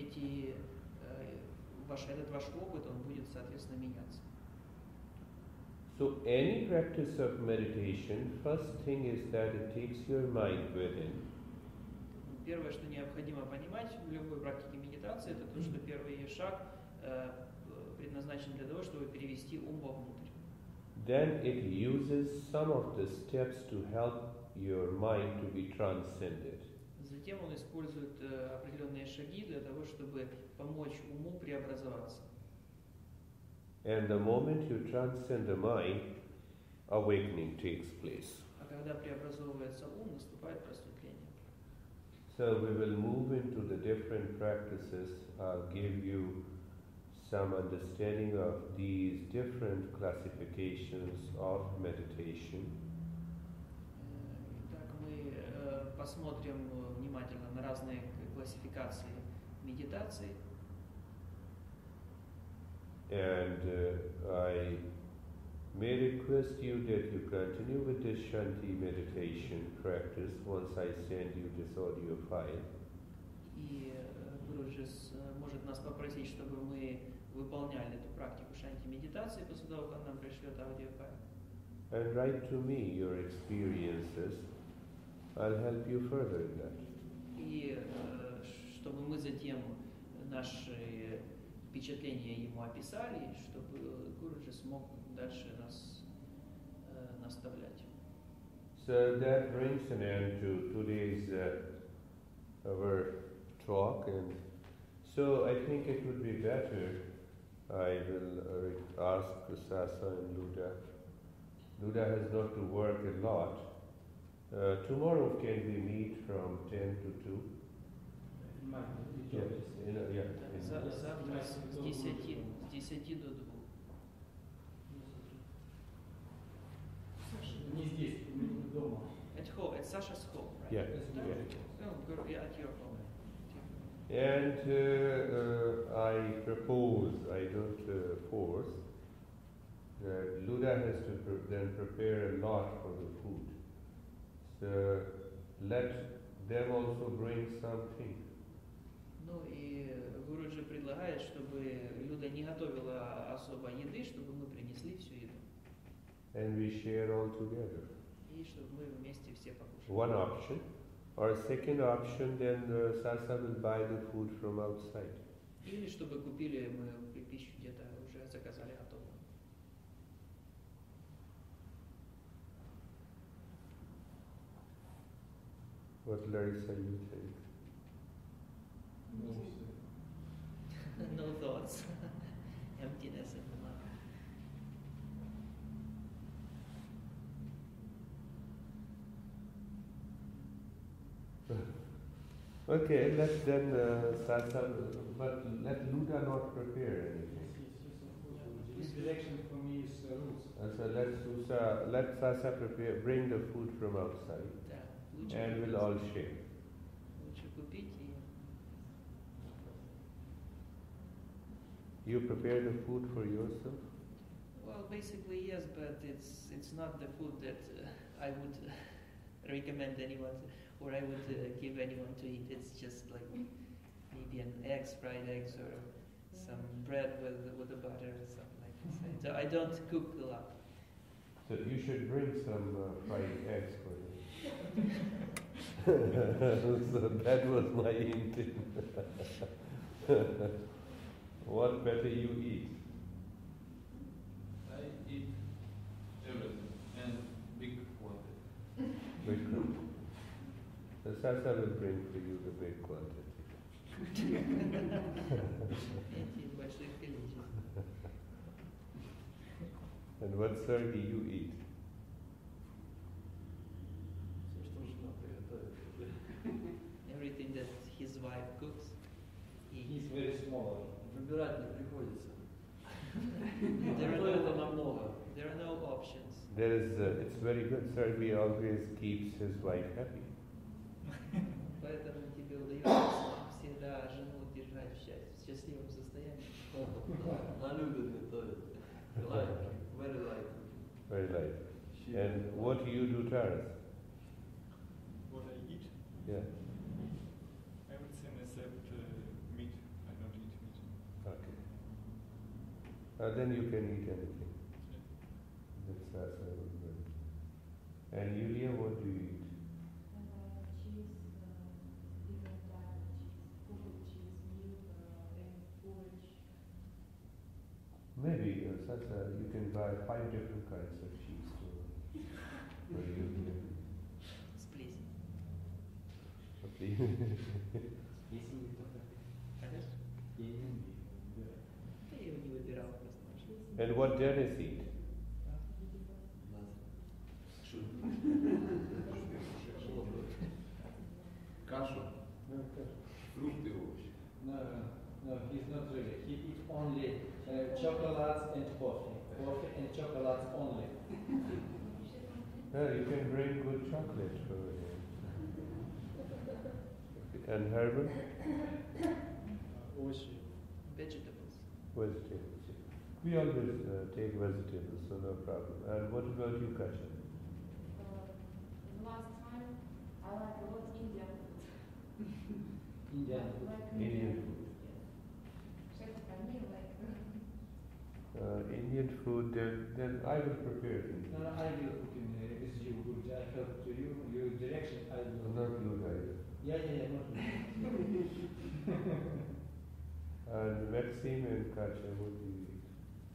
этот ваш опыт, он будет, соответственно, меняться. So any practice of meditation, first thing is that it takes your mind within. Первое, что необходимо понимать в любой практике медитации, это то, что первый шаг предназначен для того, чтобы перевести ум вовнутрь. Then it uses some of the steps to help your mind to be transcended. затем он использует определенные шаги для того, чтобы помочь уму преобразоваться. And the moment you transcend the mind, awakening takes place. А когда преобразовывается ум, наступает просветление. So we will move into the different practices. I'll give you some understanding of these different classifications of meditation. Итак, мы посмотрим внимательно на разные классификации медитации. And I may request you that you continue with this Shanti meditation practice once I send you this audio file. И Гуруджи может нас попросить, чтобы мы выполняли эту практику шанти-медитации после того, как нам пришлет аудиофайл. And write to me your experiences. I'll help you further in that. И чтобы мы затем наши впечатления ему описали, чтобы Гуруджи смог дальше нас наставлять. So that brings an end to today's our talk, and so I think it would be better. I will ask Sasa and Luda. Luda has not to work a lot. Tomorrow can we meet from 10 to 2? Yes, завтра с 10 до 2. Не здесь, дома. At home, at Sasha's home, right? Yeah, Yeah, at your home. And I propose, I don't force, that Luda has to then prepare a lot for the food. So let them also bring something. Ну и Гуруджи предлагает, чтобы Люда не готовила особо еды, чтобы мы принесли всю еду. And we share all together. И чтобы мы вместе все покушали. One option. Or second option, then Sasa will buy the food from outside. Или чтобы купили мы пищу где-то, уже заказали готовую. What, Larissa, you think? No thoughts. Emptiness in the mind. Okay, let then Sasa, but let Luda not prepare anything. This direction for me is rules. So let Sasa prepare, bring the food from outside, Да, лучше and купить. we'll all share. Лучше купить и... You prepare the food for yourself? Well, basically yes, but it's not the food that I would recommend anyone to, or I would give anyone to eat. It's just like maybe an eggs, fried eggs, or some bread with the butter or something like that. So I don't cook a lot. So you should bring some fried eggs for you. So that was my intent. What better you eat? I eat everything and big quantity. Big quantity. So Sasa will bring for you the big quantity. Эти в больших количествах. And what Sergey you eat? Все, что жена приготовит. Everything that his wife cooks, he He's very small. Выбирать не приходится. there Это намного. are no options. There is, it's very good. Sergey always keeps his wife happy. Поэтому тебе удается всегда жену держать в счастливом состоянии. Она любит готовить. Like, very like. Very light. And what do you do, Taras? What I eat? Yeah. Everything except meat. I don't eat meat. Okay. Then you can eat anything. That's good. And Yulia, what do you eat? Cheese, different type of cheese, cooked cheese, milk, and porridge. Maybe, Sasa, you can buy 5 different kinds of cheese for you. С плесенью. mostly. Да я его не выбирал просто. And what Dennis eat? Кашу, фрукты, овощи. No, he's not really. He eats only chocolates and coffee. Coffee and chocolates only. You can bring good chocolate for him. And Herbert? Овощи. Vegetables. Vegetables. We always take vegetables, so no problem. And what about you, Kasha? Last time I like a lot Indian food. Indian food. Like Indian food. Chef paneer, like Indian food, then I will prepare it. No, I will cook in with you. Good. I help to you. Your direction. I will. Not good either. Yeah. Not good. And Maxime and Katya, what do you eat?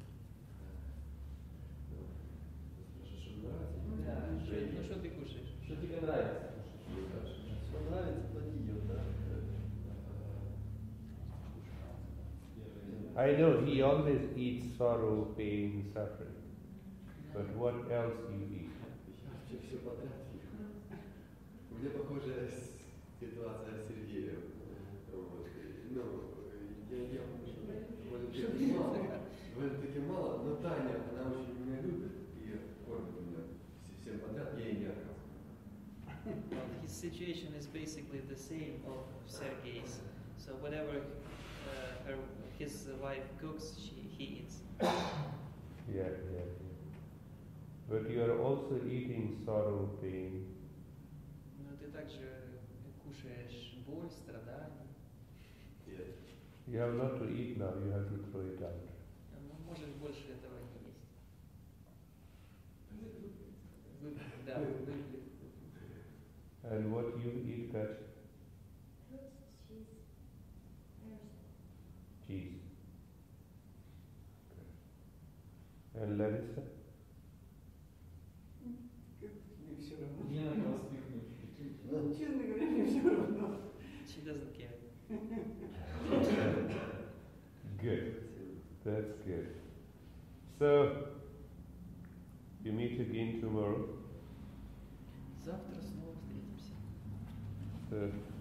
Да. Ну что ты кушаешь? Что тебе нравится? Что нравится, то не ем, да? I know he always eats sorrow, pain, suffering. But what else do you eat? Я все подряд ем. У меня похожая ситуация с Сергеем. Вот. Ну, я ем, может, таки мало, но Таня, она очень меня любит и кормит меня всем подряд, я ей не отказываю. Well, his situation is basically the same of Sergei's. So whatever his wife cooks, he eats. Yeah. But you are also eating sorrow, pain. Но ты также кушаешь боль, страдания. Yes. You have not to eat now, you have to throw it out. Ну, можешь больше этого не есть. Да, выпили. And what you eat, Katya? cheese, Cheese. And Larissa? Мне все равно. Мне на холостых нет. Ну, честно говоря, мне все равно. She doesn't care. Good. That's good. So, you meet again tomorrow. Завтра снова встретимся. So,